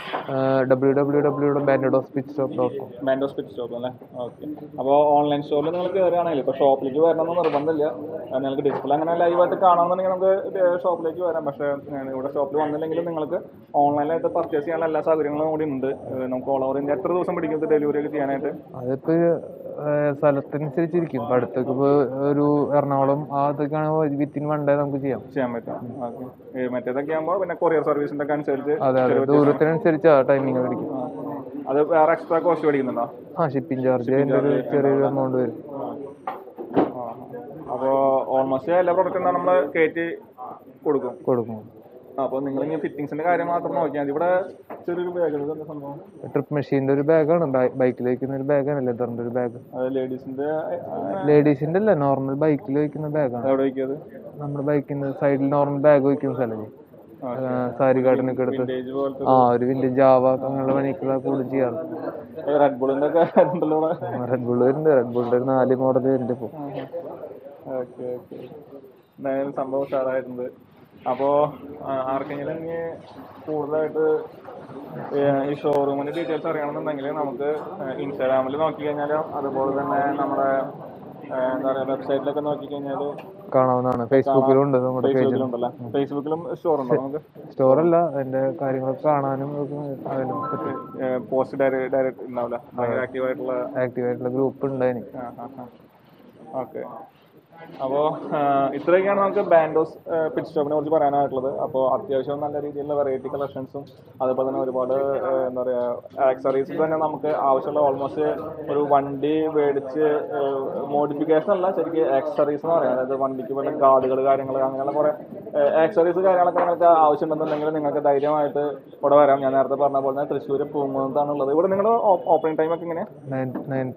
www.bandidospitstop.com. ബാൻഡോസ് പിറ്റ്സ്റ്റോപ്പ് അല്ലേ? ഓക്കെ. അപ്പോൾ ഓൺലൈൻ സ്റ്റോറിൽ നിങ്ങൾ കയറുകയാണെങ്കിൽ ഇപ്പോൾ ഷോപ്പിലേക്ക് വരണമെന്ന് നിർബന്ധമില്ല. നിങ്ങൾക്ക് ഡിസ്പ്ലേ അങ്ങനെ ലൈവായിട്ട് കാണാമെന്നുണ്ടെങ്കിൽ നമുക്ക് ഷോപ്പിലേക്ക് വരാം. പക്ഷേ ഇവിടെ ഷോപ്പിൽ വന്നില്ലെങ്കിലും നിങ്ങൾക്ക് ഓൺലൈനായിട്ട് പർച്ചേസ് ചെയ്യാനുള്ള എല്ലാ സൗകര്യങ്ങളും കൂടി ഉണ്ട്. നമുക്ക് ഓൾ ഓവർ ഇന്ത്യ എത്ര ദിവസം പിടിക്കും ഡെലിവറി ഒക്കെ ചെയ്യാനായിട്ട്? അതിപ്പോൾ സ്ഥലത്തനുസരിച്ചിരിക്കും. ഇപ്പം അടുത്തൊക്കെ ഇപ്പോൾ ഒരു എറണാകുളം അതൊക്കെയാണ് വിത്തിൻ 1 day നമുക്ക് ചെയ്യാൻ പറ്റും. ഓക്കെ. മറ്റേതൊക്കെ ആകുമ്പോൾ പിന്നെ കൊറിയർ സർവീസിന്റെ ഒക്കെ അനുസരിച്ച് ദൂരത്തിനനുസരിച്ച് ടൈമിംഗ് മേടിക്കും. അത് വേറെ എക്സ്ട്രാ കോസ്റ്റ് മേടിക്കുന്നുണ്ടോ? ഷിപ്പിംഗ് ചാർജ് അതിൻ്റെ ഒരു ചെറിയൊരു എമൗണ്ട് വരും. അപ്പോൾ ഓൾമോസ്റ്റ് എല്ലാ പ്രൊഡക്റ്റും നമ്മൾ കയറ്റി കൊടുക്കും. അപ്പോൾ നിങ്ങൾ ഇങ്ങനെ ഫിറ്റിംഗ്സിന്റെ കാര്യം മാത്രം നോക്കിയാൽ ഇവിടെ ചെറിയൊരു ബാഗ് സംഭവം ട്രിപ്പ് മെഷീന്റെ ഒരു ബാഗാണ്. ബൈക്കിൽ വയ്ക്കുന്ന ഒരു ബാഗാണ്, ലെതറിന്റെ ഒരു ബാഗ്. ലേഡീസിന്റെ അല്ല, നോർമൽ ബൈക്കിൽ വയ്ക്കുന്ന ബാഗാണ്. എവിടെ വയ്ക്കിയത്? നമ്മുടെ ബൈക്കിന്റെ സൈഡിൽ നോർമൽ ബാഗ് വയ്ക്കുന്ന സ്ഥലം സാരി ഗാർഡനൊക്കെ എടുത്ത് ഒരു വിന്റേജ് ജാവ അങ്ങനെയുള്ള പണിക്കുള്ള കൂടുതൽ ചെയ്യാറ്. റെഡ് ബുള്ളിന്റെ റെഡ് ബുള്ള് വരുന്നുണ്ട്. റെഡ് ബുള്ളിന്റെ ഒരു 4 മോഡൽ വരുന്നുണ്ട് ഇപ്പോൾ. എന്തായാലും സംഭവം ഉഷാറായിട്ടുണ്ട്. അപ്പോൾ ആർക്കെങ്കിലും ഇനി കൂടുതലായിട്ട് ഈ ഷോറൂമിന്റെ ഡീറ്റെയിൽസ് അറിയണമെന്നുണ്ടെങ്കിൽ നമുക്ക് ഇൻസ്റ്റാഗ്രാമിൽ നോക്കിക്കഴിഞ്ഞാലും അതുപോലെ തന്നെ നമ്മുടെ എന്താ പറയുക വെബ്സൈറ്റിലൊക്കെ നോക്കിക്കഴിഞ്ഞാൽ കാണാവുന്നതാണ്. ഫേസ്ബുക്കിലുണ്ട്. ഫേസ്ബുക്കിലും സ്റ്റോർ ഉണ്ടോ? നമുക്ക് സ്റ്റോറല്ല, അതിന്റെ കാര്യങ്ങളൊക്കെ കാണാനും പോസ്റ്റ് ഡയറക്റ്റ് ഉണ്ടാവില്ല. ആക്റ്റീവായിട്ടുള്ള ഗ്രൂപ്പ് ഉണ്ടായിന്. ഓക്കെ. അപ്പോൾ ഇത്രയൊക്കെയാണ് നമുക്ക് ബാൻഡോസ് പിറ്റ് സ്റ്റോപ്പിനെ കുറിച്ച് പറയാനായിട്ടുള്ളത്. അപ്പോൾ അത്യാവശ്യം നല്ല രീതിയിലുള്ള വെറൈറ്റി കളക്ഷൻസും അതുപോലെ തന്നെ ഒരുപാട് എന്താ പറയുക ആക്സറീസ് തന്നെ നമുക്ക് ആവശ്യമുള്ള ഓൾമോസ്റ്റ് ഒരു വണ്ടി മേടിച്ച് മോഡിഫിക്കേഷൻ അല്ല, ശരിക്കും ആക്സറീസ് എന്ന് പറയാം. അതായത് വണ്ടിക്ക് വേണ്ട ഗാർഡുകൾ കാര്യങ്ങൾ അങ്ങനെയുള്ള കുറേ ആക്സറീസ് കാര്യങ്ങളൊക്കെ നിങ്ങൾക്ക് ആവശ്യമുണ്ടെന്നുണ്ടെങ്കിൽ നിങ്ങൾക്ക് ധൈര്യമായിട്ട് ഇവിടെ വരാം. ഞാൻ നേരത്തെ പറഞ്ഞ പോലെ തന്നെ തൃശ്ശൂർ പൂങ്കുന്നത്താണുള്ളത്. ഇവിടെ നിങ്ങളുടെ ഓപ്പണിംഗ് ടൈം ഒക്കെ എങ്ങനെയാണ്? 9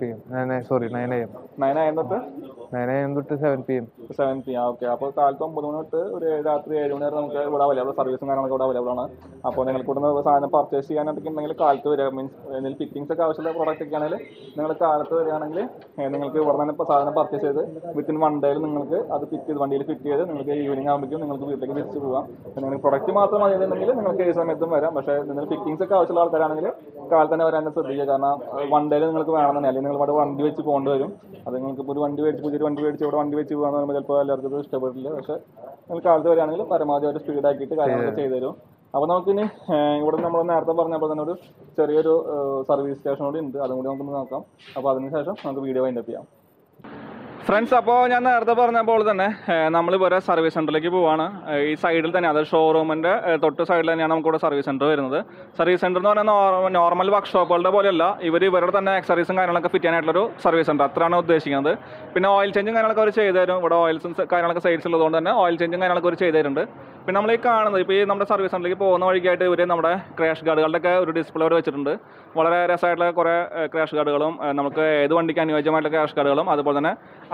AM തൊട്ട് 7 PM. ഓക്കെ. അപ്പോൾ കാലത്ത് 9 മണി തൊട്ട് ഒരു രാത്രി 7 മണി വരെ നമുക്ക് ഇവിടെ അവൈലബിൾ, സർവീസും കാര്യങ്ങളൊക്കെ ഇവിടെ അവൈലബിൾ ആണ്. അപ്പോൾ നിങ്ങൾക്ക് ഇവിടെ നിന്ന് സാധനം പർച്ചേസ് ചെയ്യാനൊക്കെ ഉണ്ടെങ്കിൽ കാലത്ത് വരിക. മീൻസ് എന്തെങ്കിലും ഫിറ്റിംഗ്സ് ഒക്കെ ആവശ്യമുള്ള പ്രോഡക്റ്റ് ഒക്കെ ആണെങ്കിൽ നിങ്ങൾ കാലത്ത് വരികയാണെങ്കിൽ നിങ്ങൾക്ക് ഇവിടെ തന്നെ ഇപ്പോൾ സാധനം പർച്ചേസ് ചെയ്ത് വിത്തിൻ 1 day നിങ്ങൾക്ക് അത് വണ്ടിയിൽ ഫിറ്റ് ചെയ്ത് നിങ്ങൾക്ക് ഈവനിങ് ആകുമ്പോഴേക്കും നിങ്ങൾക്ക് വീട്ടിലേക്ക് തിരിച്ച് പോകാം. പിന്നെ നിങ്ങൾക്ക് പ്രൊഡക്റ്റ് മാത്രം മതിയെന്നുണ്ടെങ്കിൽ നിങ്ങൾക്ക് ഏത് സമയത്തും വരാം. പക്ഷേ നിങ്ങൾ ഫിറ്റിംഗ്സ് ഒക്കെ ആവശ്യമുള്ള ആൾക്കാരാണെങ്കിൽ കാലത്ത് തന്നെ വരാൻ ശ്രദ്ധിക്കുക. കാരണം 1 day നിങ്ങൾക്ക് വേണമെന്നുണ്ടെങ്കിൽ അല്ലെങ്കിൽ നിങ്ങൾ ഇവിടെ വണ്ടി വെച്ച് പോകേണ്ടി വരും. അത് നിങ്ങൾക്ക് ഇപ്പോൾ ഒരു വണ്ടി മേടിച്ച് പുതിയൊരു വണ്ടി മേടിച്ച് ഇവിടെ വണ്ടി വെച്ച് പോകാന്ന് പറയുമ്പോൾ ചിലപ്പോൾ എല്ലാവർക്കും ഇത് ഇഷ്ടപ്പെട്ടില്ല. പക്ഷേ നിങ്ങൾ കാലത്ത് വരികയാണെങ്കിൽ പരമാവധി ഒരു സ്പീഡാക്കിയിട്ട് കാര്യങ്ങളൊക്കെ ചെയ്തു തരും. അപ്പോൾ നമുക്കിനി ഇവിടെ നമ്മൾ നേരത്തെ പറഞ്ഞപ്പോൾ തന്നെ ഒരു ചെറിയൊരു സർവീസ് സ്റ്റേഷൻ കൂടി ഉണ്ട്, അതും കൂടി നമുക്ക് നോക്കാം. അപ്പോൾ അതിനുശേഷം നമുക്ക് വീഡിയോ വൈൻഡപ്പ് ചെയ്യാം. ഫ്രണ്ട്സ്, അപ്പോൾ ഞാൻ നേരത്തെ പറഞ്ഞപ്പോൾ തന്നെ നമ്മളിവിടെ സർവീസ് സെൻ്ററിലേക്ക് പോവാണ്. ഈ സൈഡിൽ തന്നെ, അതായത് ഷോറൂമിൻ്റെ തൊട്ട് സൈഡിൽ തന്നെയാണ് നമുക്കിവിടെ സർവീസ് സെൻ്റർ വരുന്നത്. സർവീസ് സെൻ്റർ എന്ന് പറഞ്ഞാൽ നോർമൽ വർക്ക്ഷോപ്പുകളുടെ പോലെയല്ല, ഇവരുടെ തന്നെ ആക്സറീസും കാര്യങ്ങളൊക്കെ ഫിറ്റ് ചെയ്യാനായിട്ടുള്ളൊരു സർവീസ് സെൻ്റർ, അത്രയാണ് ഉദ്ദേശിക്കുന്നത്. പിന്നെ ഓയിൽ ചേഞ്ചും കാര്യങ്ങളൊക്കെ അവർ ചെയ്തു തരും. ഇവിടെ ഓയിൽസും കാര്യങ്ങളൊക്കെ സൈഡ്സ് ഉള്ളതുകൊണ്ട് തന്നെ ഓയിൽ ചേഞ്ചും കാര്യങ്ങളൊക്കെ അവർ ചെയ്തു തരുന്നുണ്ട്. പിന്നെ നമ്മൾ ഈ കാണുന്നത് ഇപ്പോൾ ഈ നമ്മുടെ സർവീസ് സെൻ്ററിലേക്ക് പോകുന്ന വഴിക്കായിട്ട് ഇവർ നമ്മുടെ ക്രാഷ് ഗാർഡുകളുടെയൊക്കെ ഒരു ഡിസ്പ്ലേ അവർ വെച്ചിട്ടുണ്ട്. വളരെ രസമായിട്ടുള്ള കുറേ ക്രാഷ് ഗാർഡുകളും നമുക്ക് ഏത് വണ്ടിക്ക് അനുയോജ്യമായിട്ടുള്ള ക്രാഷ് ഗാർഡുകളും അതുപോലെ തന്നെ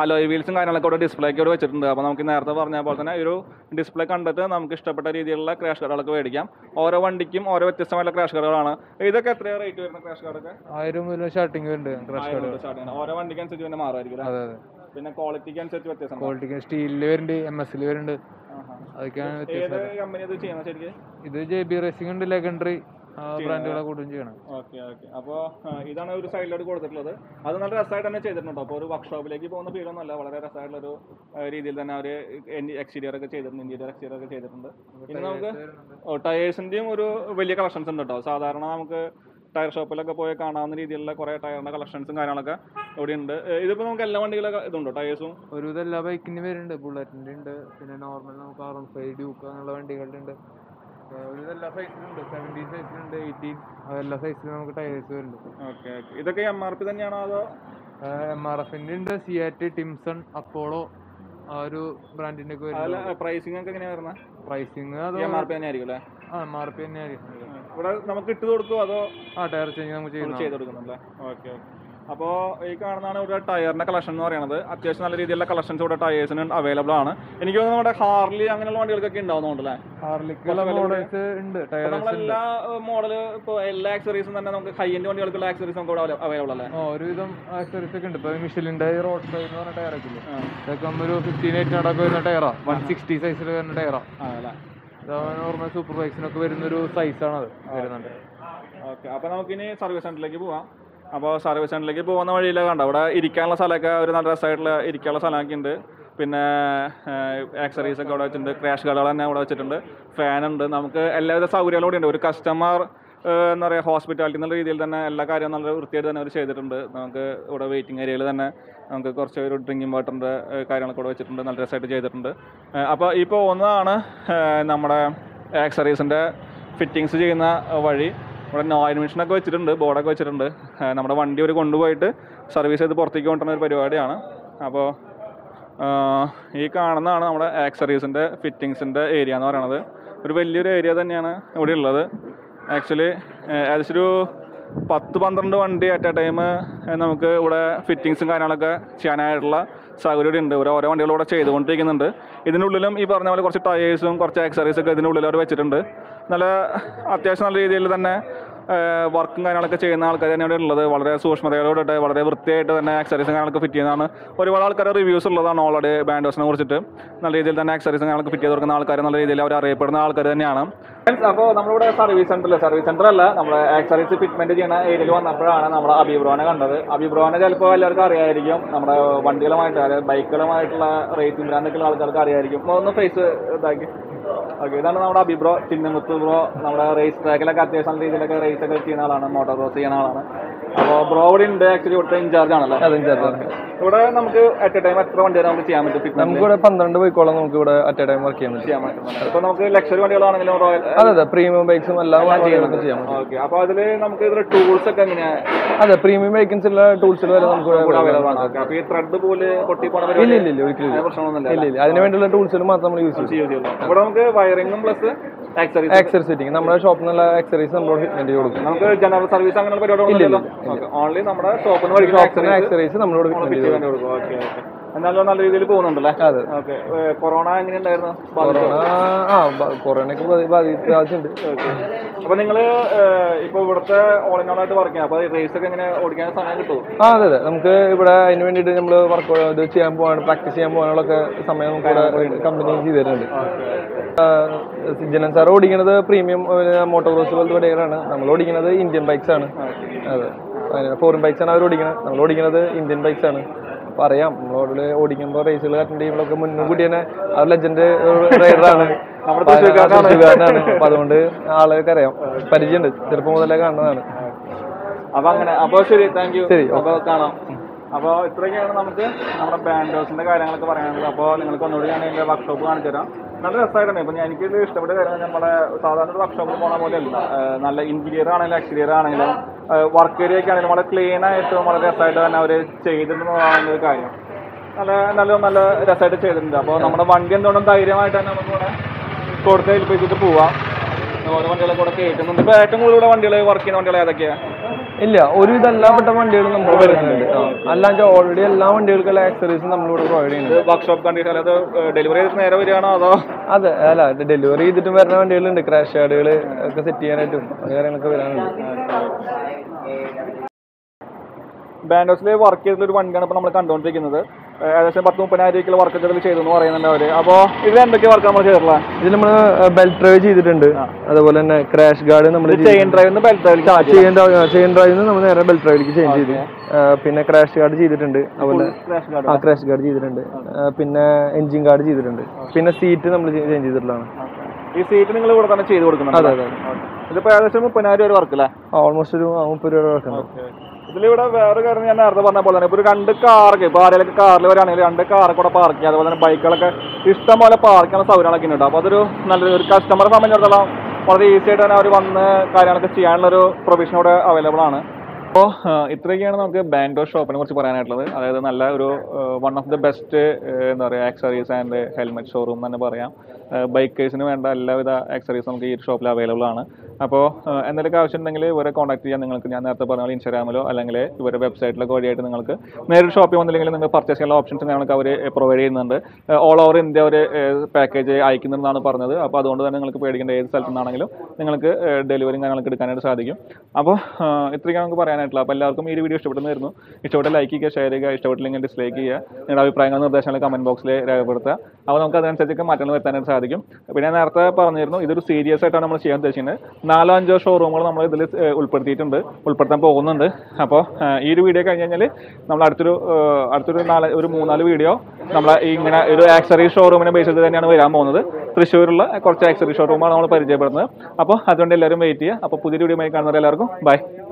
അലോയ് വീൽസും കാര്യങ്ങളൊക്കെ ഇവിടെ ഡിസ്പ്ലേക്ക് ഇവിടെ വെച്ചിട്ടുണ്ട്. അപ്പോൾ നമുക്ക് നേരത്തെ പറഞ്ഞ പോലെ തന്നെ ഒരു ഡിസ്പ്ലേ കണ്ടിട്ട് നമുക്ക് ഇഷ്ടപ്പെട്ട രീതിയിലുള്ള ക്രാഷ് കാർഡുകളൊക്കെ മേടിക്കാം. ഓരോ വണ്ടിക്കും ഓരോ വ്യത്യസ്തമായിട്ടുള്ള ക്രാഷ് കാർഡുകളാണ്. ഇതൊക്കെ എത്രയാണ് റേറ്റ് വരുന്ന ക്രാഷ് കാർഡൊക്കെ? 1000 മുതൽ സ്റ്റാർട്ടിംഗ് വരുന്നുണ്ട്. ഓരോ വണ്ടിക്ക് അനുസരിച്ച് പിന്നെ മാറുമായിരിക്കും. അതെ. പിന്നെ ക്വാളിറ്റിക്ക് അനുസരിച്ച് വ്യത്യാസം. ക്വാളിറ്റിക്ക് സ്റ്റീലിൽ വരുന്നുണ്ട്, MS വരുന്നുണ്ട്. അതൊക്കെയാണ് വ്യത്യാസം. ഏത് കമ്പനി ഇത് ചെയ്യുന്നത് ശരിക്കും? ഇത് JB റേസിംഗ് ഉണ്ട്, ലെഗൻഡറി ബ്രാൻഡുകളെ കൂടുതലും ചെയ്യണം. ഓക്കെ. അപ്പോൾ ഇതാണ് ഒരു സൈഡിലോട്ട് കൊടുത്തിട്ടുള്ളത്. അത് നല്ല രസമായിട്ട് തന്നെ ചെയ്തിട്ടുണ്ട്. അപ്പോൾ ഒരു വർക്ക്ഷോപ്പിലേക്ക് പോകുന്ന ഫീലൊന്നുമല്ല, വളരെ രസമായിട്ടുള്ളൊരു രീതിയിൽ തന്നെ അവർ എക്സ്റ്റീരിയർ ഒക്കെ ചെയ്തിട്ടുണ്ട്, ഇന്റീരിയർ എക്സ്റ്റീരിയർ ഒക്കെ ചെയ്തിട്ടുണ്ട്. ഇനി നമുക്ക് ടയേഴ്സിൻ്റെയും ഒരു വലിയ കളക്ഷൻസ് ഉണ്ട് കേട്ടോ. സാധാരണ നമുക്ക് ടയർ ഷോപ്പിലൊക്കെ പോയി കാണാവുന്ന രീതിയിലുള്ള കുറേ ടയറിൻ്റെ കളക്ഷൻസും കാര്യങ്ങളൊക്കെ ഇവിടെ ഉണ്ട്. ഇതിപ്പോൾ നമുക്ക് എല്ലാ വണ്ടികളൊക്കെ ഇതുണ്ടോ ടയേഴ്സും? ഒരുവിധം എല്ലാ ബൈക്കിൻ്റെ വരുന്നുണ്ട്. ബുള്ളറ്റിൻ്റെ ഉണ്ട്, പിന്നെ നോർമൽ നമുക്ക് R15 ഡ്യൂക്ക് അങ്ങനെയുള്ള വണ്ടികളുടെ ഉണ്ട്. ഒരുവിധം എല്ലാ സൈസിലുണ്ട്. 17 സൈസിലുണ്ട്, 18 അതെല്ലാ സൈസിലും നമുക്ക് ടയേഴ്സ് വരുന്നുണ്ട്. ഓക്കെ. ഇതൊക്കെ MRP തന്നെയാണോ അതോ? MRFൻ്റെ ഉണ്ട്, സിയാറ്റ്, ടിംസൺ, അപ്പോളോ ആ ഒരു ബ്രാൻഡിൻ്റെ ഒക്കെ വരുന്നത്. പ്രൈസിംഗ് ഒക്കെ എങ്ങനെയാണ് വരുന്നത്? പ്രൈസിങ് അത് MRP തന്നെ ആയിരിക്കും അല്ലേ? MRP തന്നെ ആയിരിക്കും. ഇവിടെ നമുക്ക് ഇട്ട് കൊടുക്കുമോ അതോ? ടയർ ചേഞ്ച് നമുക്ക് ചെയ്ത് കൊടുക്കുന്നുണ്ടല്ലേ? ഓക്കെ. അപ്പോൾ ഈ കാണുന്നതാണ് ഇവിടെ ടയറിൻ്റെ കളക്ഷൻ എന്ന് പറയുന്നത്. അത്യാവശ്യം നല്ല രീതിയിലുള്ള കളക്ഷൻസ് ഇവിടെ ടയേഴ്സിന് അവൈലബിൾ ആണ്. എനിക്ക് തോന്നുന്നു നമ്മുടെ ഹാർലി അങ്ങനെയുള്ള വണ്ടികൾക്കൊക്കെ ഉണ്ടാവുന്നുണ്ടല്ലേ? നമ്മളെല്ലാ മോഡല് ഇപ്പോൾ എല്ലാ ആക്സറീസും തന്നെ നമുക്ക് ഹൈ എൻഡ് വണ്ടികൾക്കുള്ള ആക്സറീസ് നമുക്ക് ഇവിടെ അവൈലബിൾ അല്ലേ? ഒരുവിധം ആക്സറീസ് ഒക്കെ ഉണ്ട്. ഇപ്പോൾ മിഷലിൻ്റെ റോഡ് സൈഡ് എന്ന് പറഞ്ഞ ടയറൊക്കെ ഇല്ലേ, ഇതൊക്കെ ഒരു 15-8 വരുന്ന ടയറാണ്. 160 സൈസിൽ വരുന്ന ടയറാണ്. നോർമൽ സൂപ്പർ ബൈക്സിനൊക്കെ വരുന്നൊരു സൈസാണ് അത് വരുന്നുണ്ട്. ഓക്കെ. അപ്പോൾ നമുക്കിനി സർവീസ് സെൻ്ററിലേക്ക് പോവാം. അപ്പോൾ സർവീസ് സെൻ്ററിലേക്ക് പോകുന്ന വഴിയിലൊക്കെ കണ്ടോ ഇവിടെ ഇരിക്കാനുള്ള സ്ഥലമൊക്കെ ഒരു നല്ല രസമായിട്ടുള്ള ഇരിക്കാനുള്ള സ്ഥലമൊക്കെ ഉണ്ട്. പിന്നെ ആക്സറീസ് ഒക്കെ ഇവിടെ വെച്ചിട്ടുണ്ട്. ക്രാഷ് കാർഡുകൾ തന്നെ ഇവിടെ വെച്ചിട്ടുണ്ട്. ഫാനുണ്ട്. നമുക്ക് എല്ലാവിധ സൗകര്യങ്ങളും കൂടി ഉണ്ട്. ഒരു കസ്റ്റമർ എന്താ പറയുക ഹോസ്പിറ്റാലിറ്റി എന്നുള്ള രീതിയിൽ തന്നെ എല്ലാ കാര്യവും നല്ല വൃത്തിയായിട്ട് തന്നെ അവർ ചെയ്തിട്ടുണ്ട്. നമുക്ക് ഇവിടെ വെയിറ്റിംഗ് ഏരിയയിൽ തന്നെ നമുക്ക് കുറച്ച് ഒരു ഡ്രിങ്കിങ് വാട്ടറിൻ്റെ കാര്യങ്ങളൊക്കെ ഇവിടെ വെച്ചിട്ടുണ്ട്. നല്ല രസമായിട്ട് ചെയ്തിട്ടുണ്ട്. അപ്പോൾ ഈ പോകുന്നതാണ് നമ്മുടെ ആക്സറീസിൻ്റെ ഫിറ്റിങ്സ് ചെയ്യുന്ന വഴി. ഇവിടെ നോയിൻ മെഷീനൊക്കെ വെച്ചിട്ടുണ്ട്, ബോർഡൊക്കെ വെച്ചിട്ടുണ്ട്. നമ്മുടെ വണ്ടി ഒരു കൊണ്ടുപോയിട്ട് സർവീസ് ചെയ്ത് പുറത്തേക്ക് കൊണ്ടുവരുന്ന ഒരു പരിപാടിയാണ്. അപ്പോൾ ഈ കാണുന്നതാണ് നമ്മുടെ ആക്സറീസിൻ്റെ ഫിറ്റിങ്സിൻ്റെ ഏരിയ എന്ന് പറയുന്നത്. ഒരു വലിയൊരു ഏരിയ തന്നെയാണ് ഇവിടെ ഉള്ളത്. ആക്ച്വലി ഏകദേശം ഒരു 10-12 വണ്ടി അറ്റ് എ ടൈം നമുക്ക് ഇവിടെ ഫിറ്റിങ്സും കാര്യങ്ങളൊക്കെ ചെയ്യാനായിട്ടുള്ള സൗകര്യം ഉണ്ട്. ഓരോ വണ്ടികളും ഇവിടെ ചെയ്തുകൊണ്ടിരിക്കുന്നുണ്ട്. ഇതിനുള്ളിലും ഈ പറഞ്ഞ പോലെ കുറച്ച് ടയേഴ്സും കുറച്ച് ആക്സറീസൊക്കെ ഇതിനുള്ളിൽ അവർ വെച്ചിട്ടുണ്ട്. നല്ല അത്യാവശ്യം നല്ല രീതിയിൽ തന്നെ വർക്കും കാര്യങ്ങളൊക്കെ ചെയ്യുന്ന ആൾക്കാർ തന്നെയാണ് ഉള്ളത്. വളരെ സൂക്ഷ്മതയോടെ വളരെ വൃത്തിയായിട്ട് തന്നെ ആക്സറീസും കാര്യങ്ങളൊക്കെ ഫിറ്റ് ചെയ്യുന്നതാണ്. ഒരുപാട് ആൾക്കാർ റിവ്യൂസ് ഉള്ളതാണ് ഓൾറെഡി ബാൻഡോസിനെ കുറിച്ചിട്ട്. നല്ല രീതിയിൽ തന്നെ ആക്സറീസും കാര്യങ്ങളൊക്കെ ഫിറ്റ് ചെയ്ത് കൊടുക്കുന്ന ആൾക്കാർ, നല്ല രീതിയിൽ അവർ അറിയപ്പെടുന്ന ആൾക്കാർ തന്നെയാണ്. അപ്പോൾ നമ്മളിവിടെ സർവീസ് സെൻ്റർ അല്ല, നമ്മൾ ആക്സറീസ് ഫിറ്റ്മെൻറ്റ് ചെയ്യുന്ന ഏരിയയിൽ വന്നപ്പോഴാണ് നമ്മുടെ അഭിബ്രോനെ കണ്ടത്. അഭിബ്രോനെ ചിലപ്പോൾ എല്ലാവർക്കും അറിയായിരിക്കും. നമ്മുടെ വണ്ടികളുമായിട്ട് അതായത് ബൈക്കുകളുമായിട്ടുള്ള റേസിംഗ് ബ്രാൻഡൊക്കെയുള്ള ആൾക്കാർക്ക് അറിയായിരിക്കും. ഒന്ന് ഫേസ് ഇതാക്കി. ഓക്കെ. ഇതാണ് നമ്മുടെ അഭിബ്രോ, ചിന്നമുത്ത് ബ്രോ. നമ്മുടെ റേസ് ട്രാക്കിലൊക്കെ അത്യാവശ്യം രീതിയിലൊക്കെ റേസ് ഒക്കെ ചെയ്യുന്ന ആളാണ്, മോട്ടോർ ക്രോസ് ചെയ്യുന്ന ആളാണ്. അപ്പോൾ ബ്രോ ഇവിടെ ഉണ്ട്. ആക്ച്വലി ഇവിടുത്തെ ഇൻചാർജ് ആണല്ലോ? അത് ഇൻചാർജാണ്. ഇവിടെ നമുക്ക് അറ്റ് എ ടൈം എത്ര വണ്ടി നമുക്ക് ചെയ്യാൻ പറ്റും? നമുക്ക് ഇവിടെ 12 ബൈക്കോളം നമുക്ക് ഇവിടെ അറ്റ് എ ടൈം വർക്ക് ചെയ്യാൻ പറ്റും. ഇപ്പോൾ നമുക്ക് ലക്ഷറി വണ്ടികളാണെങ്കിലും അതെ പ്രീമിയം ബൈക്സും എല്ലാം വണ്ടികളൊക്കെ ചെയ്യാൻ പറ്റും. ഓക്കെ. അപ്പോൾ അതിൽ നമുക്ക് ഇതിൽ ടൂൾസ് ഒക്കെ എങ്ങനെയാണ്? അതെ പ്രീമിയം ബൈക്കിൻസുള്ള ടൂൾസ് വരെ നമുക്ക് അവൈലബിൾ ആണ്. അപ്പോൾ ഈ ത്രെഡ് പോലെ പൊട്ടി പോണ ഇല്ല ഒരിക്കലും പ്രശ്നമൊന്നുമില്ല. അതിന് വേണ്ടിയുള്ള ടൂൾസിൽ മാത്രം നമ്മൾ യൂസ് ചെയ്യും. ഇവിടെ നമുക്ക് വയറിംഗും പ്ലസ് ആക്സറീസ് ഫിറ്റിംഗ് നമ്മുടെ ഷോപ്പിൽ നിന്നുള്ള ആക്സറീസ് നമ്മൾ ഫിറ്റ് കൊടുക്കും. നമുക്ക് ജനറൽ സർവീസ് അങ്ങനെ പരിപാടികളൊന്നുമില്ലല്ലോ. ഓൺലി നമ്മുടെ ഷോപ്പിൽ നിന്ന് ആക്സറീസ് നമ്മളോട് ഫിറ്റ് കൊടുക്കും. ഓക്കെ. എന്നാലും നല്ല രീതിയിൽ പോകുന്നുണ്ടല്ലേ? അതെ. ഓക്കെ. കൊറോണ എങ്ങനെയുണ്ടായിരുന്നു? കൊറോണയൊക്കെ ബാധിച്ചിട്ടുണ്ട്. അപ്പൊ നിങ്ങള് ഇപ്പൊ ഇവിടുത്തെ ഓൾ ഇൻ ഓൾ ആയിട്ട് വർക്ക് ചെയ്യാം. അപ്പൊ റേസ് ഒക്കെ എങ്ങനെ ഓടിക്കാൻ സമയം കിട്ടുമോ? അതെ നമുക്ക് ഇവിടെ അതിന് വേണ്ടിയിട്ട് നമ്മൾ വർക്ക് ഇത് ചെയ്യാൻ പോകാൻ പ്രാക്ടീസ് ചെയ്യാൻ പോകാനുള്ളൊക്കെ സമയം നമുക്ക് കമ്പനി ചെയ്ത് തരുന്നുണ്ട്. ജനൻ സാർ ഓടിക്കുന്നത് പ്രീമിയം മോട്ടോർ ക്രോസ് പോലത്തെ വണ്ടികളാണ്. നമ്മൾ ഓടിക്കുന്നത് ഇന്ത്യൻ ബൈക്സ് ആണ്. അതെ ഫോറിൻ ബൈക്സ് ആണ് അവർ ഓടിക്കുന്നത്. നമ്മൾ ഓടിക്കുന്നത് ഇന്ത്യൻ ബൈക്സ് ആണ്. അപ്പോൾ അറിയാം നമ്മളോട് ഓടിക്കുമ്പോൾ റേസുകൾ അറ്റൻഡ് ചെയ്യുമ്പോഴൊക്കെ മുൻകൂട്ടി തന്നെ ആ ലെജൻഡ് റൈഡറാണ്, തൃശ്ശൂർക്കാരനാണ്. അപ്പോൾ അതുകൊണ്ട് ആളുകൾക്ക് അറിയാം, പരിചയമുണ്ട്, ചെറുപ്പം മുതലേ കാണുന്നതാണ്. അപ്പോൾ അങ്ങനെ. അപ്പോൾ ശരി, താങ്ക് യു. ശരി, അപ്പോൾ കാണാം. അപ്പോൾ ഇത്രയൊക്കെയാണ് നമുക്ക് നമ്മുടെ ബാൻഡോസിൻ്റെ കാര്യങ്ങളൊക്കെ പറയാനുള്ളത്. അപ്പോൾ നിങ്ങൾക്ക് ഒന്നുകൂടി ഞാൻ എൻ്റെ വർക്ക്ഷോപ്പ് കാണിച്ചു തരാം. നല്ല രസമായിട്ടാണ്. ഇപ്പം എനിക്കിത് ഇഷ്ടപ്പെട്ട കാര്യം നമ്മളെ സാധാരണ ഒരു വർക്ക്ഷോപ്പിൽ പോകുന്ന പോലെ അല്ല. നല്ല ഇൻറ്റീരിയർ ആണെങ്കിലും എക്സ്റ്റീരിയർ ആണെങ്കിലും വർക്ക് ഏരിയ ഒക്കെ ആണെങ്കിലും വളരെ ക്ലീൻ ആയിട്ട് വളരെ രസമായിട്ട് തന്നെ അവർ ചെയ്തിട്ടുണ്ടെന്നാണ് ഒരു കാര്യം. നല്ല രസമായിട്ട് ചെയ്തിട്ടുണ്ട്. അപ്പോൾ നമ്മുടെ വണ്ടി എന്തുകൊണ്ടും ധൈര്യമായിട്ട് തന്നെ നമുക്കിവിടെ കൊടുത്ത് ഏൽപ്പിച്ചിട്ട് പോവാം. ഓരോ വണ്ടികളെ കൂടെ കയറ്റുന്നുണ്ട്. ഇപ്പോൾ ഏറ്റവും കൂടുതൽ വണ്ടികൾ വർക്ക് ചെയ്യുന്ന വണ്ടികൾ ഏതൊക്കെയാണ്? ഇല്ല, ഒരുവിധം എല്ലാപ്പെട്ട വണ്ടികളും നമ്മൾ വരുന്നുണ്ട്. അല്ലാണ്ട് ഓൾറെഡി എല്ലാ വണ്ടികൾക്കുള്ള ആക്സറീസും നമ്മളിവിടെ പ്രൊവൈഡ് ചെയ്യുന്നുണ്ട്. വർക്ക്ഷോപ്പ് കണ്ടീഷൻ അല്ലാതെ ഡെലിവറി ചെയ്തിട്ട് നേരെ വരികയാണോ അതോ? അതെ, അല്ല ഡെലിവറി ചെയ്തിട്ടും വരുന്ന വണ്ടികളുണ്ട്. ക്രാഷ് ഗാർഡുകൾ ഒക്കെ സെറ്റ് ചെയ്യാനായിട്ടും കാര്യങ്ങളൊക്കെ വരാനുണ്ട്. ബാൻഡോസിൽ വർക്ക് ചെയ്തിട്ടുള്ള ഒരു വണ്ടിയാണ് ഇപ്പോൾ നമ്മൾ കണ്ടുകൊണ്ടിരിക്കുന്നത്. ഏകദേശം 10-30,000 വർക്ക് ചെയ്തെന്ന് പറയുന്നുണ്ട് അവർ. അപ്പോൾ ഇതിൽ എന്തൊക്കെ വർക്ക് നമ്മൾ ചെയ്തിട്ടുള്ള? ഇതിൽ നമ്മൾ ബെൽറ്റ് ഡ്രൈവ് ചെയ്തിട്ടുണ്ട്. അതുപോലെ തന്നെ ക്രാഷ് ഗാർഡ് നമ്മൾ ചെയിൻ ഡ്രൈവ് ബെൽറ്റ് ചെയിൻ ഡ്രൈവിൽ നമ്മൾ നേരെ ബെൽറ്റ് ഡ്രൈവിലേക്ക് ചേഞ്ച് ചെയ്തു. പിന്നെ ക്രാഷ് ഗാർഡ് ചെയ്തിട്ടുണ്ട്. അതുപോലെ ക്രാഷ് ഗാർഡ് ചെയ്തിട്ടുണ്ട്. പിന്നെ എഞ്ചിൻ ഗാർഡ് ചെയ്തിട്ടുണ്ട്. പിന്നെ സീറ്റ് നമ്മൾ ചേഞ്ച് ചെയ്തിട്ടുള്ളതാണ്. ഈ സീറ്റ് നിങ്ങൾ ഇവിടെ തന്നെ ചെയ്ത് കൊടുക്കുന്നുണ്ട്? അതെ അതെ. ഇതിപ്പോൾ ഏകദേശം 30,000 വർക്ക് അല്ലേ? ഓൾമോസ്റ്റ് ഒരു 30 രൂപ വർക്ക് ഉണ്ട്. ഇതിലിവിടെ വേറെ കാര്യം ഞാൻ നേരത്തെ പറഞ്ഞ പോലെ തന്നെ ഇപ്പോൾ ഒരു 2 കാറൊക്കെ ഇപ്പോൾ ആരെയൊക്കെ കാറിൽ വരികയാണെങ്കിൽ 2 കാറൊക്കെ കൂടെ പാർക്ക് ചെയ്യുക. അതുപോലെ തന്നെ ബൈക്കുകളൊക്കെ ഇഷ്ടം പോലെ പാർക്ക് ചെയ്യുന്ന സൗകര്യങ്ങളൊക്കെ ഉണ്ട്. അപ്പോൾ അതൊരു നല്ലൊരു കസ്റ്റമറെ സംബന്ധിച്ചിടത്തോളം വളരെ ഈസി ആയിട്ട് തന്നെ അവർ വന്ന് കാര്യങ്ങളൊക്കെ ചെയ്യാനുള്ളൊരു പ്രൊവിഷൻ ഇവിടെ അവൈലബിൾ ആണ്. അപ്പോൾ ഇത്രയൊക്കെയാണ് നമുക്ക് ബാൻഡോസ് ഷോപ്പിനെ കുറിച്ച് പറയാനായിട്ടുള്ളത്. അതായത് നല്ല ഒരു വൺ ഓഫ് ദി ബെസ്റ്റ് എന്താ പറയുക ആക്സറീസ് ആൻഡ് ഹെൽമെറ്റ് ഷോറൂം തന്നെ പറയാം. ബൈക്കേഴ്സിന് വേണ്ട എല്ലാവിധ ആക്സറീസ് നമുക്ക് ഈ ഷോപ്പിൽ അവൈലബിൾ ആണ്. അപ്പോൾ എന്തെങ്കിലും ആവശ്യം ഉണ്ടെങ്കിൽ ഇവരെ കോൺടാക്ട് ചെയ്യാൻ നിങ്ങൾക്ക് ഞാൻ നേരത്തെ പറഞ്ഞ പോലെ ഇൻസ്റ്റാഗ്രാമിലോ അല്ലെങ്കിൽ ഇവരുടെ വെബ്സൈറ്റിലൊക്കെ വഴിയായിട്ട് നിങ്ങൾക്ക് നേരിട്ട് ഷോപ്പിൽ വന്നില്ലെങ്കിൽ നിങ്ങൾക്ക് പർച്ചേസ് ചെയ്യാനുള്ള ഓപ്ഷൻസ് ഞങ്ങൾക്ക് അവർ പ്രൊവൈഡ് ചെയ്യുന്നുണ്ട്. ഓൾ ഓവർ ഇന്ത്യ ഒരു പാക്കേജ് അയക്കുന്നതെന്നാണ് പറഞ്ഞത്. അപ്പോൾ അതുകൊണ്ട് തന്നെ നിങ്ങൾക്ക് പേടിക്കേണ്ട ഏത് സ്ഥലത്തു നിന്നാണെങ്കിലും നിങ്ങൾക്ക് ഡെലിവറിയും കാര്യങ്ങളൊക്കെ എടുക്കാനായിട്ട് സാധിക്കും. അപ്പോൾ ഇത്രയൊക്കെയാണ് നമുക്ക് പറയാനായിട്ടുള്ളത്. അപ്പോൾ എല്ലാവർക്കും ഈ ഒരു വീഡിയോ ഇഷ്ടപ്പെട്ടെന്ന് വരുന്നു. ഇഷ്ടപ്പെട്ട ലൈക്ക് ചെയ്യുക, ഷെയർ ചെയ്യുക, ഇഷ്ടപ്പെട്ടില്ലെങ്കിൽ ഡിസ്ലൈക്ക് ചെയ്യുക. നിങ്ങളുടെ അഭിപ്രായങ്ങളും നിർദ്ദേശങ്ങളും കമൻറ്റ് ബോക്സിൽ രേഖപ്പെടുത്തുക. അപ്പോൾ നമുക്ക് അതനുസരിച്ചൊക്കെ മാറ്റങ്ങൾ വരുത്താനായിട്ട് സാധിക്കും. പിന്നെ ഞാൻ നേരത്തെ പറഞ്ഞിരുന്നു ഇതൊരു സീരിയസ് ആയിട്ടാണ് നമ്മൾ ചെയ്യാൻ ഉദ്ദേശിക്കുന്നത്. 4-5 ഷോറൂമുകൾ നമ്മൾ ഇതിൽ ഉൾപ്പെടുത്താൻ പോകുന്നുണ്ട്. അപ്പോൾ ഈ ഒരു വീഡിയോ കഴിഞ്ഞ് കഴിഞ്ഞാൽ നമ്മൾ അടുത്തൊരു 3-4 വീഡിയോ നമ്മൾ ഇങ്ങനെ ഒരു ആക്സറി ഷോറൂമിനെ ബേസ് ചെയ്ത് തന്നെയാണ് വരാൻ പോകുന്നത്. തൃശ്ശൂരുള്ള കുറച്ച് ആക്സറി ഷോറൂമാണ് നമ്മൾ പരിചയപ്പെടുന്നത്. അപ്പോൾ അതുകൊണ്ട് എല്ലാവരും വെയിറ്റ് ചെയ്യുക. അപ്പോൾ പുതിയൊരു വീഡിയോ കാണുന്നവരെല്ലാവർക്കും ബൈ.